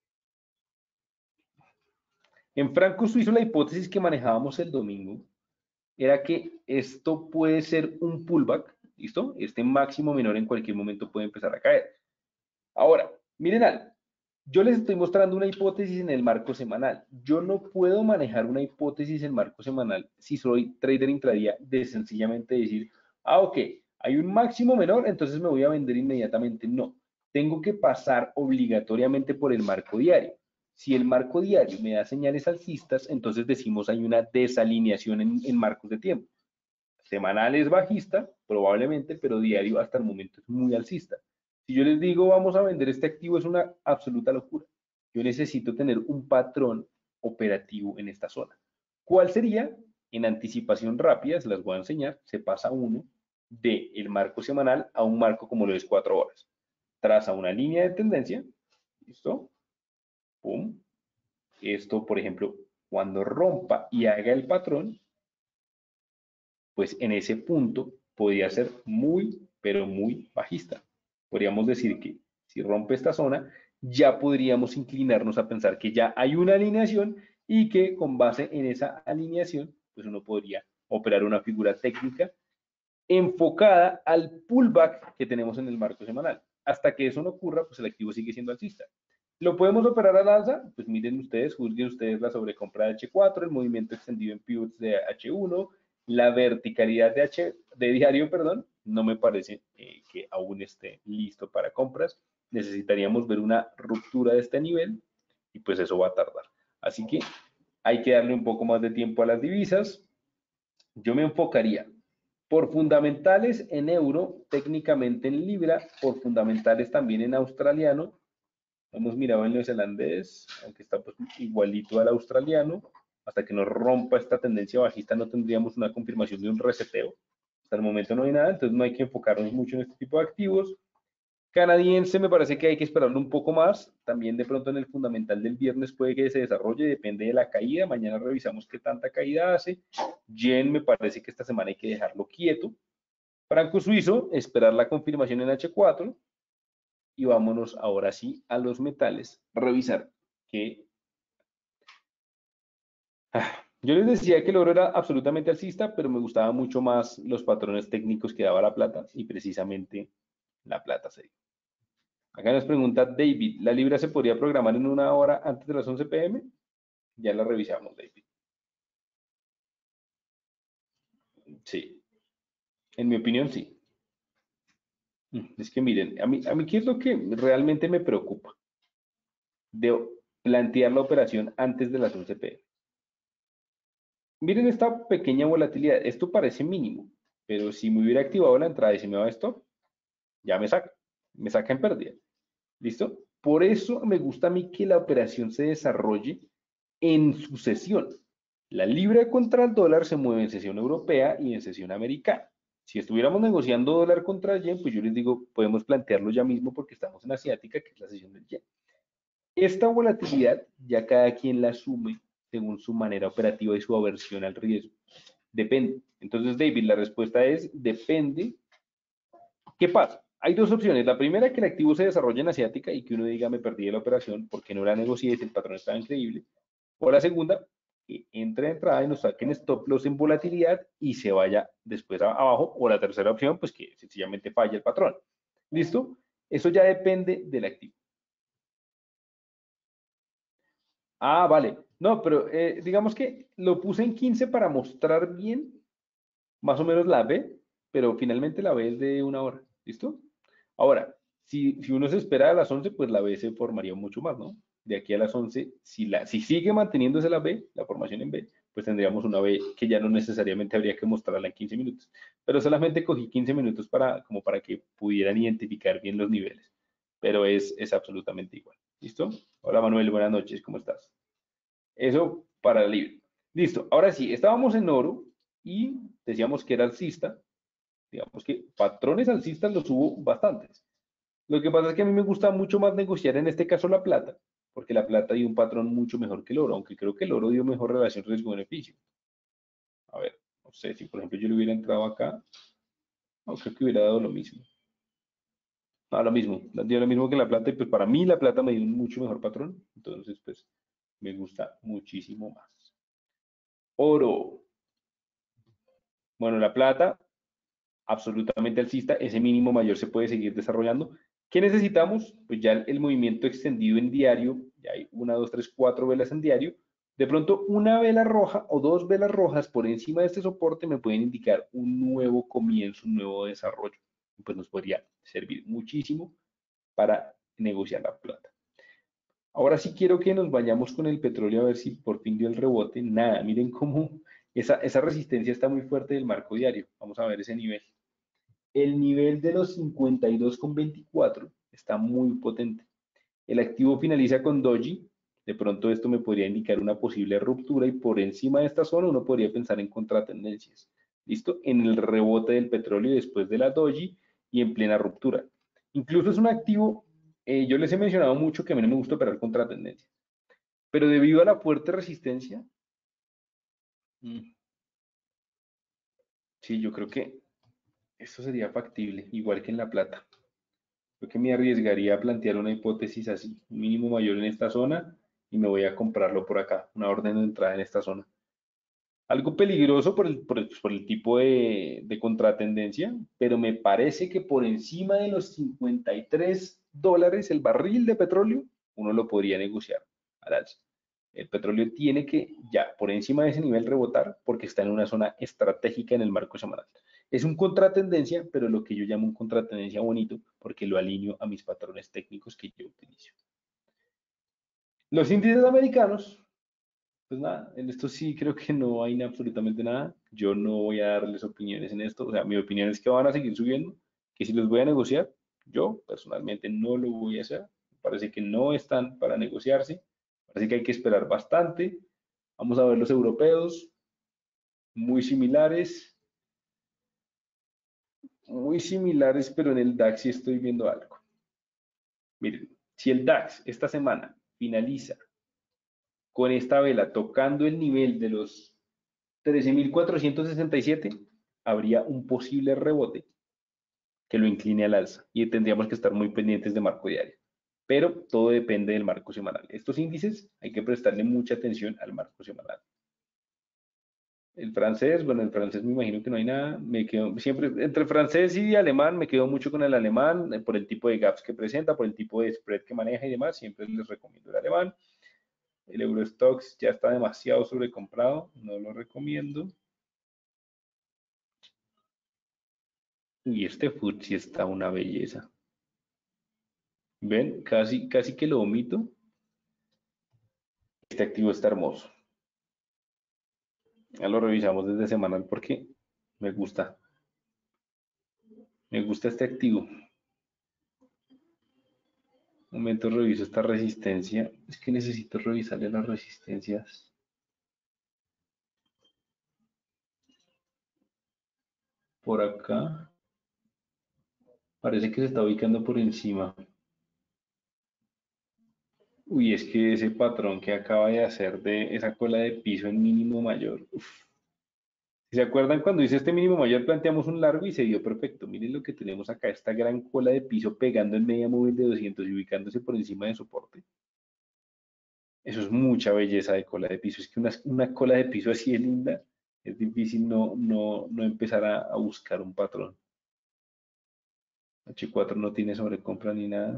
[SPEAKER 1] En franco suizo la hipótesis que manejábamos el domingo era que esto puede ser un pullback, ¿listo? Este máximo menor en cualquier momento puede empezar a caer. Ahora, miren algo. Yo les estoy mostrando una hipótesis en el marco semanal. Yo no puedo manejar una hipótesis en marco semanal si soy trader intradía de sencillamente decir, ok, hay un máximo menor, entonces me voy a vender inmediatamente. No, tengo que pasar obligatoriamente por el marco diario. Si el marco diario me da señales alcistas, entonces decimos hay una desalineación en marcos de tiempo. Semanal es bajista, probablemente, pero diario hasta el momento es muy alcista. Si yo les digo vamos a vender este activo es una absoluta locura. Yo necesito tener un patrón operativo en esta zona. ¿Cuál sería? En anticipación rápida, se las voy a enseñar, se pasa uno del marco semanal a un marco como lo es 4 horas. Traza una línea de tendencia, ¿listo? Pum. Esto, por ejemplo, cuando rompa y haga el patrón, pues en ese punto podría ser muy, pero muy bajista. Podríamos decir que si rompe esta zona, ya podríamos inclinarnos a pensar que ya hay una alineación y que con base en esa alineación, pues uno podría operar una figura técnica enfocada al pullback que tenemos en el marco semanal. Hasta que eso no ocurra, pues el activo sigue siendo alcista. ¿Lo podemos operar al alza? Pues miren ustedes, juzguen ustedes la sobrecompra de H4, el movimiento extendido en pivots de H1, la verticalidad de diario, perdón, no me parece que aún esté listo para compras. Necesitaríamos ver una ruptura de este nivel y pues eso va a tardar. Así que hay que darle un poco más de tiempo a las divisas. Yo me enfocaría por fundamentales en euro, técnicamente en libra, por fundamentales también en australiano. Hemos mirado el neozelandés, aunque está pues igualito al australiano. Hasta que nos rompa esta tendencia bajista no tendríamos una confirmación de un reseteo. Hasta el momento no hay nada, entonces no hay que enfocarnos mucho en este tipo de activos. Canadiense me parece que hay que esperarlo un poco más. También de pronto en el fundamental del viernes puede que se desarrolle, depende de la caída. Mañana revisamos qué tanta caída hace. Yen me parece que esta semana hay que dejarlo quieto. Franco suizo, esperar la confirmación en H4. Y vámonos ahora sí a los metales. Revisar que... Yo les decía que el oro era absolutamente alcista, pero me gustaban mucho más los patrones técnicos que daba la plata y precisamente la plata se dio. Acá nos pregunta David, ¿la libra se podría programar en una hora antes de las 11 p.m.? Ya la revisamos, David. Sí, en mi opinión, sí. Es que miren, a mí ¿qué es lo que realmente me preocupa? De plantear la operación antes de las 11 p.m. Miren esta pequeña volatilidad. Esto parece mínimo, pero si me hubiera activado la entrada y se me va esto, ya me saca en pérdida. ¿Listo? Por eso me gusta a mí que la operación se desarrolle en sucesión. La libra contra el dólar se mueve en sesión europea y en sesión americana. Si estuviéramos negociando dólar contra yen, pues yo les digo, podemos plantearlo ya mismo porque estamos en asiática, que es la sesión del yen. Esta volatilidad ya cada quien la asume según su manera operativa y su aversión al riesgo. Depende. Entonces, David, la respuesta es depende. ¿Qué pasa? Hay dos opciones. La primera, que el activo se desarrolle en asiática y que uno diga me perdí de la operación porque no la negocié, si el patrón estaba increíble. O la segunda, que entre de entrada y nos saquen stop loss en volatilidad y se vaya después abajo. O la tercera opción, pues que sencillamente falla el patrón. ¿Listo? Eso ya depende del activo. Ah, vale. No, pero digamos que lo puse en 15 para mostrar bien más o menos la B, pero finalmente la B es de una hora. ¿Listo? Ahora, si uno se espera a las 11, pues la B se formaría mucho más, ¿no? De aquí a las 11, si sigue manteniéndose la B, la formación en B, pues tendríamos una B que ya no necesariamente habría que mostrarla en 15 minutos. Pero solamente cogí 15 minutos como para que pudieran identificar bien los niveles. Pero es absolutamente igual. ¿Listo? Hola Manuel, buenas noches, ¿cómo estás? Eso para el libro. Listo. Ahora sí, estábamos en oro y decíamos que era alcista. Digamos que patrones alcistas los hubo bastantes. Lo que pasa es que a mí me gusta mucho más negociar en este caso la plata, porque la plata dio un patrón mucho mejor que el oro, aunque creo que el oro dio mejor relación riesgo-beneficio. A ver, no sé si por ejemplo yo le hubiera entrado acá, no creo que hubiera dado lo mismo. No, lo mismo, dio lo mismo que la plata y pues para mí la plata me dio un mucho mejor patrón, entonces pues me gusta muchísimo más. Oro. Bueno, la plata, absolutamente alcista, ese mínimo mayor se puede seguir desarrollando. ¿Qué necesitamos? Pues ya el movimiento extendido en diario, ya hay una, dos, tres, cuatro velas en diario. De pronto, una vela roja o dos velas rojas por encima de este soporte me pueden indicar un nuevo comienzo, un nuevo desarrollo. Pues nos podría servir muchísimo para negociar la plata. Ahora sí quiero que nos vayamos con el petróleo a ver si por fin dio el rebote. Nada, miren cómo esa resistencia está muy fuerte del marco diario. Vamos a ver ese nivel. El nivel de los 52,24 está muy potente. El activo finaliza con doji. De pronto esto me podría indicar una posible ruptura y por encima de esta zona uno podría pensar en contratendencias. ¿Listo? En el rebote del petróleo después de la doji y en plena ruptura. Incluso es un activo, yo les he mencionado mucho que a mí no me gusta operar contratendencias, pero debido a la fuerte resistencia, sí, yo creo que esto sería factible, igual que en la plata. Creo que me arriesgaría a plantear una hipótesis así, un mínimo mayor en esta zona y me voy a comprarlo por acá, una orden de entrada en esta zona. Algo peligroso por el tipo de contratendencia, pero me parece que por encima de los $53 el barril de petróleo, uno lo podría negociar al alza. El petróleo tiene que ya por encima de ese nivel rebotar porque está en una zona estratégica en el marco semanal. Es un contratendencia, pero lo que yo llamo un contratendencia bonito porque lo alineo a mis patrones técnicos que yo utilizo. Los índices americanos, pues nada, en esto sí creo que no hay absolutamente nada. Yo no voy a darles opiniones en esto. O sea, mi opinión es que van a seguir subiendo, que si los voy a negociar, yo personalmente no lo voy a hacer. Me parece que no están para negociarse. Parece que hay que esperar bastante. Vamos a ver los europeos, muy similares, pero en el DAX sí estoy viendo algo. Miren, si el DAX esta semana finaliza con esta vela tocando el nivel de los 13.467, habría un posible rebote que lo incline al alza y tendríamos que estar muy pendientes de marco diario. Pero todo depende del marco semanal. Estos índices hay que prestarle mucha atención al marco semanal. El francés, bueno, el francés me imagino que no hay nada. Me quedo siempre entre francés y alemán, me quedo mucho con el alemán por el tipo de gaps que presenta, por el tipo de spread que maneja y demás. Siempre les recomiendo el alemán. El Eurostox ya está demasiado sobrecomprado, no lo recomiendo. Y este FTSE está una belleza. ¿Ven? Casi, casi que lo omito. Este activo está hermoso. Ya lo revisamos desde semanal porque me gusta. Me gusta este activo. Un momento reviso esta resistencia. Es que necesito revisarle las resistencias. Por acá. Parece que se está ubicando por encima. Uy, es que ese patrón que acaba de hacer de esa cola de piso en mínimo mayor. Uf. Si se acuerdan, cuando hice este mínimo mayor, planteamos un largo y se dio perfecto. Miren lo que tenemos acá, esta gran cola de piso pegando en media móvil de 200 y ubicándose por encima de soporte. Eso es mucha belleza de cola de piso. Es que una cola de piso así de linda, es difícil no empezar a buscar un patrón. H4 no tiene sobrecompra ni nada.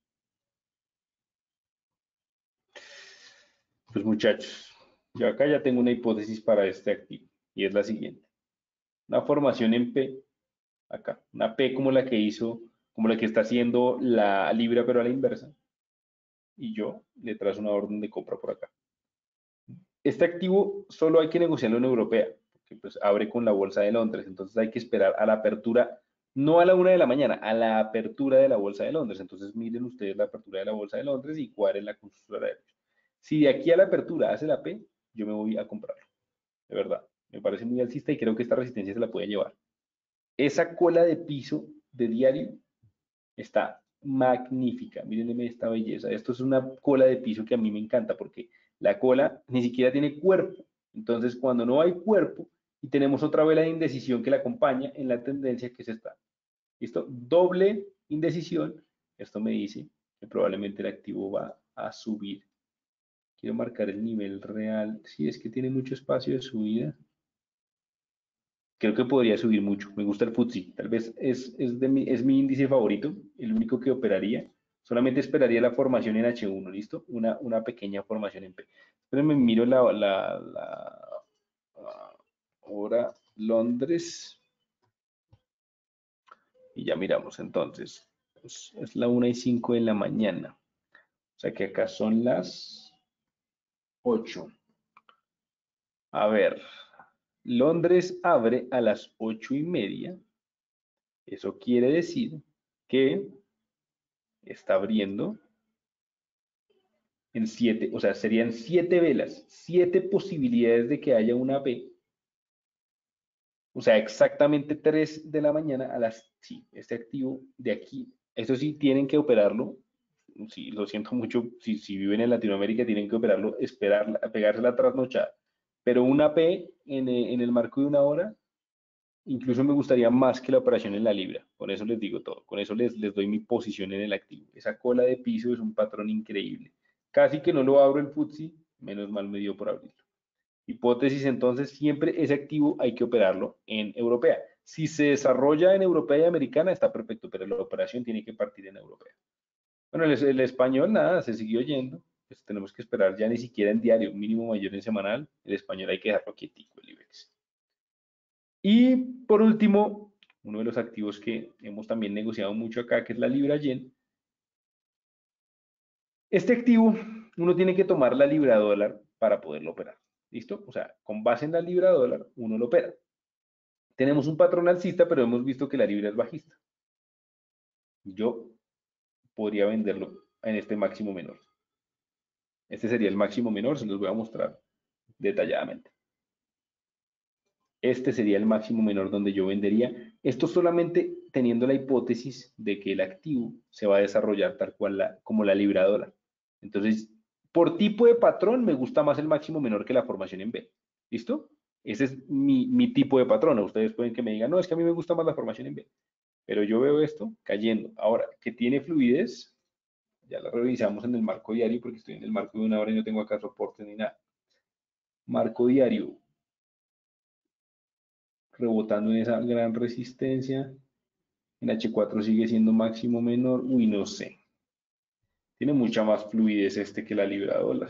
[SPEAKER 1] Pues muchachos, yo acá ya tengo una hipótesis para este activo y es la siguiente. Una formación en P, acá, una P como la que está haciendo la libra pero a la inversa. Y yo le trazo una orden de compra por acá. Este activo solo hay que negociarlo en europea, porque pues abre con la bolsa de Londres, entonces hay que esperar a la apertura, no a la 1 de la mañana, a la apertura de la bolsa de Londres. Entonces miren ustedes la apertura de la bolsa de Londres y cuadren con sus horarios. Si de aquí a la apertura hace la P, yo me voy a comprarlo, de verdad. Me parece muy alcista y creo que esta resistencia se la puede llevar. Esa cola de piso de diario está magnífica. Mírenme esta belleza. Esto es una cola de piso que a mí me encanta porque la cola ni siquiera tiene cuerpo. Entonces, cuando no hay cuerpo y tenemos otra vela de indecisión que la acompaña en la tendencia que es esta. ¿Listo? Doble indecisión. Esto me dice que probablemente el activo va a subir. Quiero marcar el nivel real. Si es que tiene mucho espacio de subida. Creo que podría subir mucho. Me gusta el FTSE. Tal vez es mi índice favorito, el único que operaría. Solamente esperaría la formación en H1, ¿listo? Una pequeña formación en P. Espérenme, miro la hora Londres y ya miramos entonces. Es la 1:05 de la mañana. O sea que acá son las 8. A ver, Londres abre a las 8:30 Eso quiere decir que está abriendo en 7, o sea, serían 7 velas, 7 posibilidades de que haya una P. O sea, exactamente 3 de la mañana a las, sí, este activo de aquí, eso sí tienen que operarlo, sí, lo siento mucho, si viven en Latinoamérica tienen que operarlo, esperar, pegarse la trasnochada, pero una P en el marco de una hora, incluso me gustaría más que la operación en la libra, con eso les digo todo, con eso les doy mi posición en el activo. Esa cola de piso es un patrón increíble, casi que no lo abro el FTSE, menos mal me dio por abrirlo. Hipótesis, entonces, siempre ese activo hay que operarlo en europea. Si se desarrolla en europea y americana, está perfecto, pero la operación tiene que partir en europea. Bueno, el español, nada, se siguió yendo. Pues tenemos que esperar ya ni siquiera en diario, mínimo mayor en semanal. El español hay que dejarlo quietico, el IBEX. Y por último, uno de los activos que hemos también negociado mucho acá, que es la libra yen. Este activo, uno tiene que tomar la libra dólar para poderlo operar. ¿Listo? O sea, con base en la libra dólar, uno lo opera. Tenemos un patrón alcista, pero hemos visto que la libra es bajista. Yo podría venderlo en este máximo menor. Este sería el máximo menor, se los voy a mostrar detalladamente. Este sería el máximo menor donde yo vendería. Esto solamente teniendo la hipótesis de que el activo se va a desarrollar tal cual como la libra dólar. Entonces, por tipo de patrón, me gusta más el máximo menor que la formación en B. ¿Listo? Ese es mi tipo de patrón. Ustedes pueden que me digan, no, es que a mí me gusta más la formación en B. Pero yo veo esto cayendo. Ahora, que tiene fluidez, ya la revisamos en el marco diario porque estoy en el marco de una hora y no tengo acá soporte ni nada. Marco diario, rebotando en esa gran resistencia. En H4 sigue siendo máximo menor. Uy, no sé. Tiene mucha más fluidez este que la libra dólar.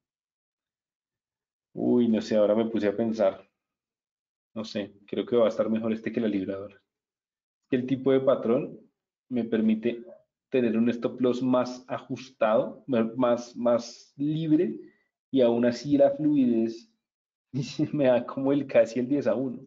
[SPEAKER 1] Uy, no sé, ahora me puse a pensar. No sé, creo que va a estar mejor este que la libra dólar. El tipo de patrón me permite tener un stop loss más ajustado, más libre, y aún así la fluidez me da como el casi el 10-1.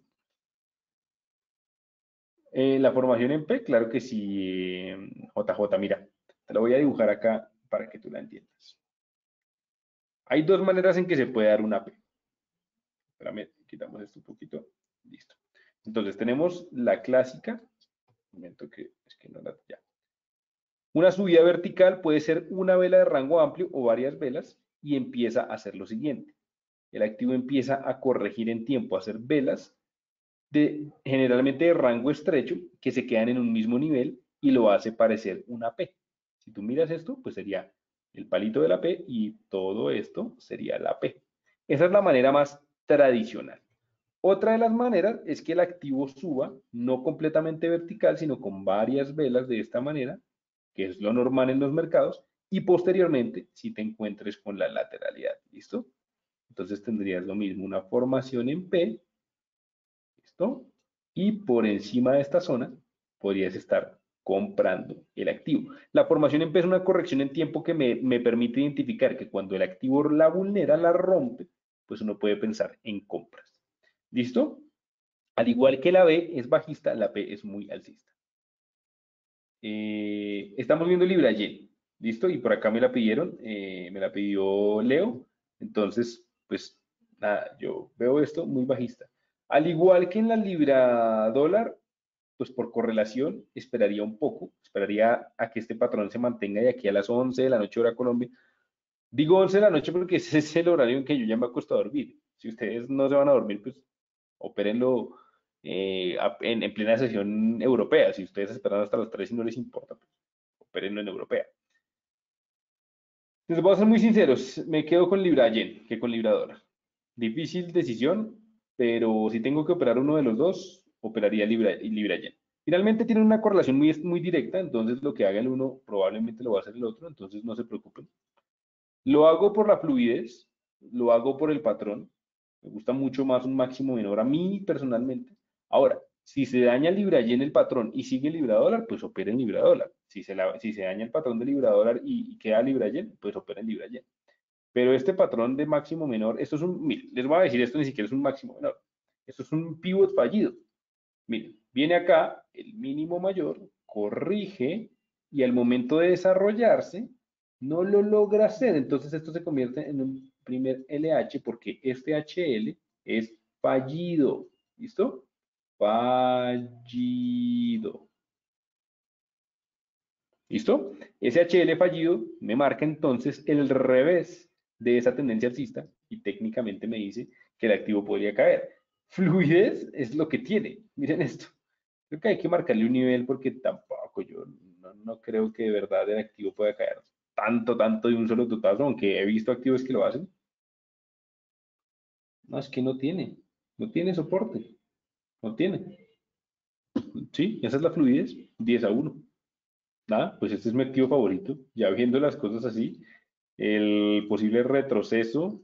[SPEAKER 1] La formación en P, claro que sí, JJ, mira, te la voy a dibujar acá para que tú la entiendas. Hay dos maneras en que se puede dar una P. Espérame, quitamos esto un poquito. Listo. Entonces tenemos la clásica. Un momento que es que no la. Ya. Una subida vertical puede ser una vela de rango amplio o varias velas y empieza a hacer lo siguiente. El activo empieza a corregir en tiempo, a hacer velas generalmente de rango estrecho que se quedan en un mismo nivel y lo hace parecer una P. Si tú miras esto, pues sería el palito de la P y todo esto sería la P. Esa es la manera más tradicional. Otra de las maneras es que el activo suba no completamente vertical, sino con varias velas de esta manera, que es lo normal en los mercados, y posteriormente si te encuentres con la lateralidad. ¿Listo? Entonces tendrías lo mismo, una formación en P, ¿listo? Y por encima de esta zona podrías estar comprando el activo. La formación en P es una corrección en tiempo que me permite identificar que cuando el activo la vulnera, la rompe, pues uno puede pensar en compras. ¿Listo? Al igual que la B es bajista, la P es muy alcista. Estamos viendo Libra Yen, ¿listo? Y por acá me la pidieron, me la pidió Leo. Entonces, pues nada, yo veo esto muy bajista. Al igual que en la Libra Dólar, pues por correlación esperaría un poco, esperaría a que este patrón se mantenga de aquí a las 11 de la noche hora Colombia. Digo 11 de la noche porque ese es el horario en que yo ya me acuesto a dormir. Si ustedes no se van a dormir, pues opérenlo en plena sesión europea. Si ustedes esperan hasta las 3 y no les importa, pues opérenlo en europea. Les voy a ser muy sinceros, me quedo con Libra Yen que con Libra Dólar. Difícil decisión, pero si tengo que operar uno de los dos, operaría Libra Yen. Finalmente tienen una correlación muy directa, entonces lo que haga el uno probablemente lo va a hacer el otro, entonces no se preocupen. Lo hago por la fluidez, lo hago por el patrón. Me gusta mucho más un máximo menor a mí personalmente. Ahora, si se daña Libra Y en el patrón y sigue Libra dólar, pues opera en Libra dólar. Si se daña el patrón de Libra dólar y queda Libra Y, pues opera en Libra Y. Pero este patrón de máximo menor, esto es mire, les voy a decir, esto ni siquiera es un máximo menor. Esto es un pivot fallido. Miren, viene acá, el mínimo mayor, corrige y al momento de desarrollarse no lo logra hacer. Entonces esto se convierte en un primer LH porque este HL es fallido. ¿Listo? Fallido. ¿Listo? Ese HL fallido me marca entonces el revés de esa tendencia alcista y técnicamente me dice que el activo podría caer. Fluidez es lo que tiene. Miren esto. Creo que hay que marcarle un nivel porque tampoco yo no creo que de verdad el activo pueda caer tanto de un solo totazo, aunque he visto activos que lo hacen. No, es que no tiene soporte, no tiene. Sí, esa es la fluidez, 10-1. Nada, pues este es mi activo favorito. Ya viendo las cosas así, el posible retroceso.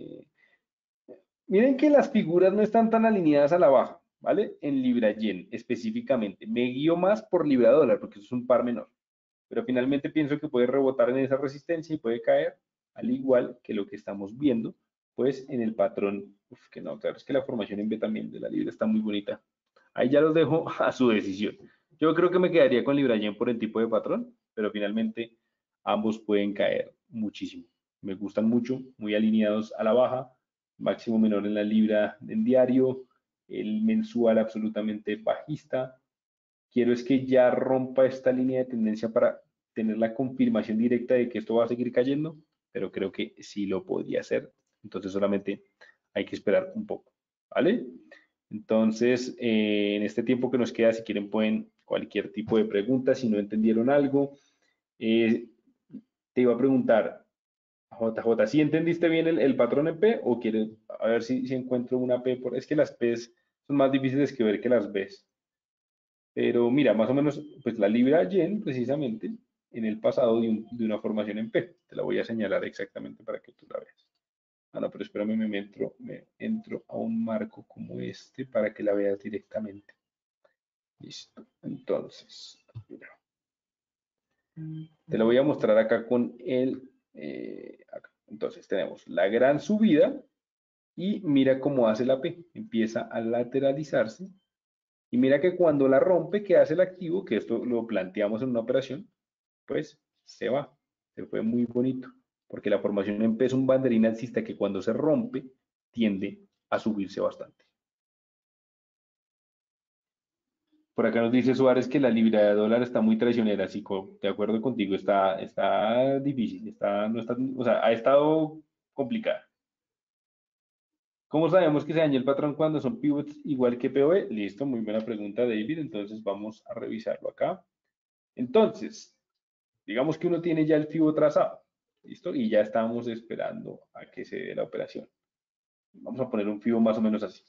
[SPEAKER 1] Miren que las figuras no están tan alineadas a la baja, ¿vale? En libra yen específicamente. Me guío más por libra dólar porque eso es un par menor. Pero finalmente pienso que puede rebotar en esa resistencia y puede caer, al igual que lo que estamos viendo, pues en el patrón. Uf, que no, claro, es que la formación en B también de la libra está muy bonita. Ahí ya los dejo a su decisión. Yo creo que me quedaría con libra yen por el tipo de patrón, pero finalmente ambos pueden caer muchísimo. Me gustan mucho, muy alineados a la baja, máximo menor en la libra en diario, el mensual absolutamente bajista. Quiero es que ya rompa esta línea de tendencia para tener la confirmación directa de que esto va a seguir cayendo, pero creo que sí lo podría hacer. Entonces solamente hay que esperar un poco, ¿vale? Entonces, en este tiempo que nos queda, si quieren pueden cualquier tipo de pregunta, si no entendieron algo. Eh, Te iba a preguntar, JJ, ¿sí entendiste bien el patrón en P o quieres a ver si encuentro una P? Es que las P's son más difíciles que ver que las B's. Pero mira, más o menos, pues la libra yen, precisamente, en el pasado de una formación en P. Te la voy a señalar exactamente para que tú la veas. Ah, no, pero espérame, me entro a un marco como este para que la veas directamente. Listo. Entonces, mira, te lo voy a mostrar acá con acá. Entonces, tenemos la gran subida y mira cómo hace la P. Empieza a lateralizarse. Y mira que cuando la rompe, ¿qué hace el activo? Que esto lo planteamos en una operación, pues se va. Se fue muy bonito, porque la formación en P es un banderín alcista que cuando se rompe tiende a subirse bastante. Por acá nos dice Suárez que la libra de dólar está muy traicionera, sí, de acuerdo contigo, está difícil, no está, o sea, ha estado complicada. ¿Cómo sabemos que se dañó el patrón cuando son pivots igual que POE? Listo, muy buena pregunta, David. Entonces vamos a revisarlo acá. Entonces, digamos que uno tiene ya el FIBO trazado, ¿listo? Y ya estamos esperando a que se dé la operación. Vamos a poner un FIBO más o menos así.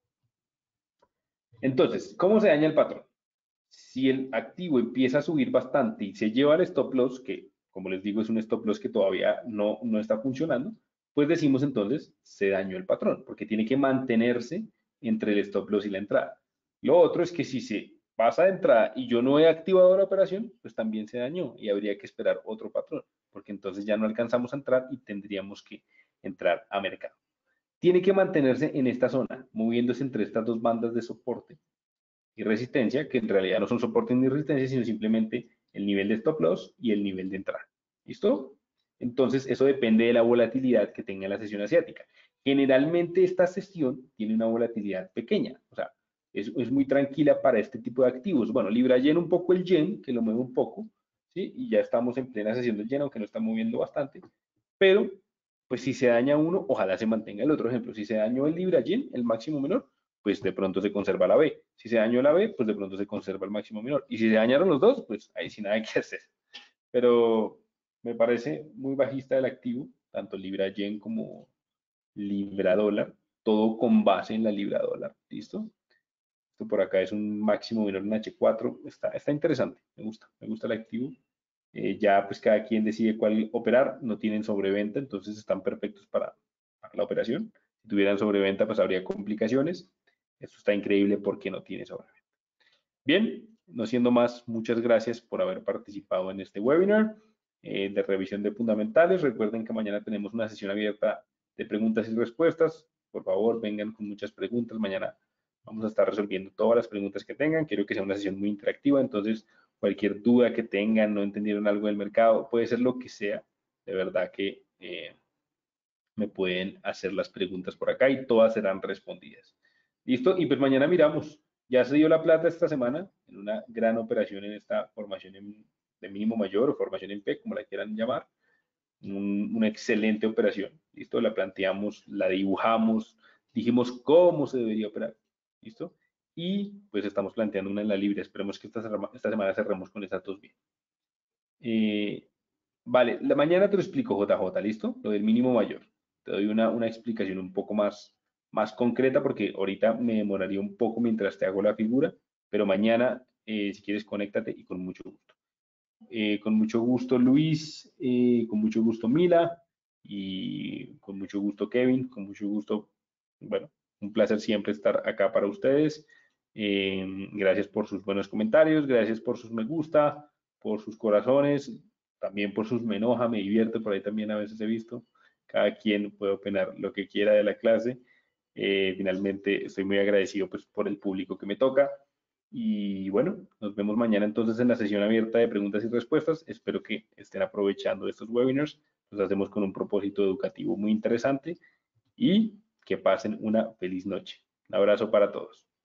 [SPEAKER 1] Entonces, ¿cómo se daña el patrón? Si el activo empieza a subir bastante y se lleva al stop loss, que como les digo es un stop loss que todavía no está funcionando, pues decimos entonces se dañó el patrón, porque tiene que mantenerse entre el stop loss y la entrada. Lo otro es que si se pasa de entrada y yo no he activado la operación, pues también se dañó y habría que esperar otro patrón, porque entonces ya no alcanzamos a entrar y tendríamos que entrar a mercado. Tiene que mantenerse en esta zona, moviéndose entre estas dos bandas de soporte y resistencia, que en realidad no son soporte ni resistencia, sino simplemente el nivel de stop loss y el nivel de entrada. ¿Listo? Entonces, eso depende de la volatilidad que tenga la sesión asiática. Generalmente esta sesión tiene una volatilidad pequeña, o sea, es muy tranquila para este tipo de activos. Bueno, Libra Yen un poco el Yen, que lo mueve un poco, ¿sí? Y ya estamos en plena sesión del Yen, aunque no está moviendo bastante, pero pues si se daña uno, ojalá se mantenga el otro ejemplo. Si se dañó el Libra Yen, el máximo menor, pues de pronto se conserva la B. Si se dañó la B, pues de pronto se conserva el máximo menor. Y si se dañaron los dos, pues ahí sí nada que hacer. Pero me parece muy bajista el activo, tanto Libra Yen como Libra Dólar, todo con base en la Libra Dólar. ¿Listo? Esto por acá es un máximo menor en H4. Está interesante, me gusta el activo. Ya pues cada quien decide cuál operar, no tienen sobreventa, entonces están perfectos para la operación. Si tuvieran sobreventa, pues habría complicaciones. Esto está increíble porque no tiene sobreventa. Bien, no siendo más, muchas gracias por haber participado en este webinar de revisión de fundamentales. Recuerden que mañana tenemos una sesión abierta de preguntas y respuestas. Por favor, vengan con muchas preguntas. Mañana Vamos a estar resolviendo todas las preguntas que tengan. Quiero que sea una sesión muy interactiva, entonces cualquier duda que tengan, no entendieron algo del mercado, puede ser lo que sea. De verdad que me pueden hacer las preguntas por acá y todas serán respondidas. ¿Listo? Y pues mañana miramos. Ya se dio la plata esta semana en una gran operación en esta formación de mínimo mayor o formación en P, como la quieran llamar. Una excelente operación. ¿Listo? La planteamos, la dibujamos, dijimos cómo se debería operar. ¿Listo? Y pues estamos planteando una en la libre. Esperemos que esta semana cerremos con esas dos bien. Eh, vale, la mañana te lo explico, JJ, ¿listo? Lo del mínimo mayor. Te doy una explicación un poco más concreta porque ahorita me demoraría un poco mientras te hago la figura, pero mañana, si quieres, conéctate y con mucho gusto. Con mucho gusto, Luis, con mucho gusto, Mila, y con mucho gusto, Kevin, con mucho gusto, bueno, un placer siempre estar acá para ustedes. Gracias por sus buenos comentarios, gracias por sus me gusta, por sus corazones, también por sus me enoja, me divierte, por ahí también a veces he visto. Cada quien puede opinar lo que quiera de la clase. Finalmente, estoy muy agradecido pues, por el público que me toca. Y bueno, nos vemos mañana entonces en la sesión abierta de preguntas y respuestas. Espero que estén aprovechando estos webinars. Los hacemos con un propósito educativo muy interesante y que pasen una feliz noche. Un abrazo para todos.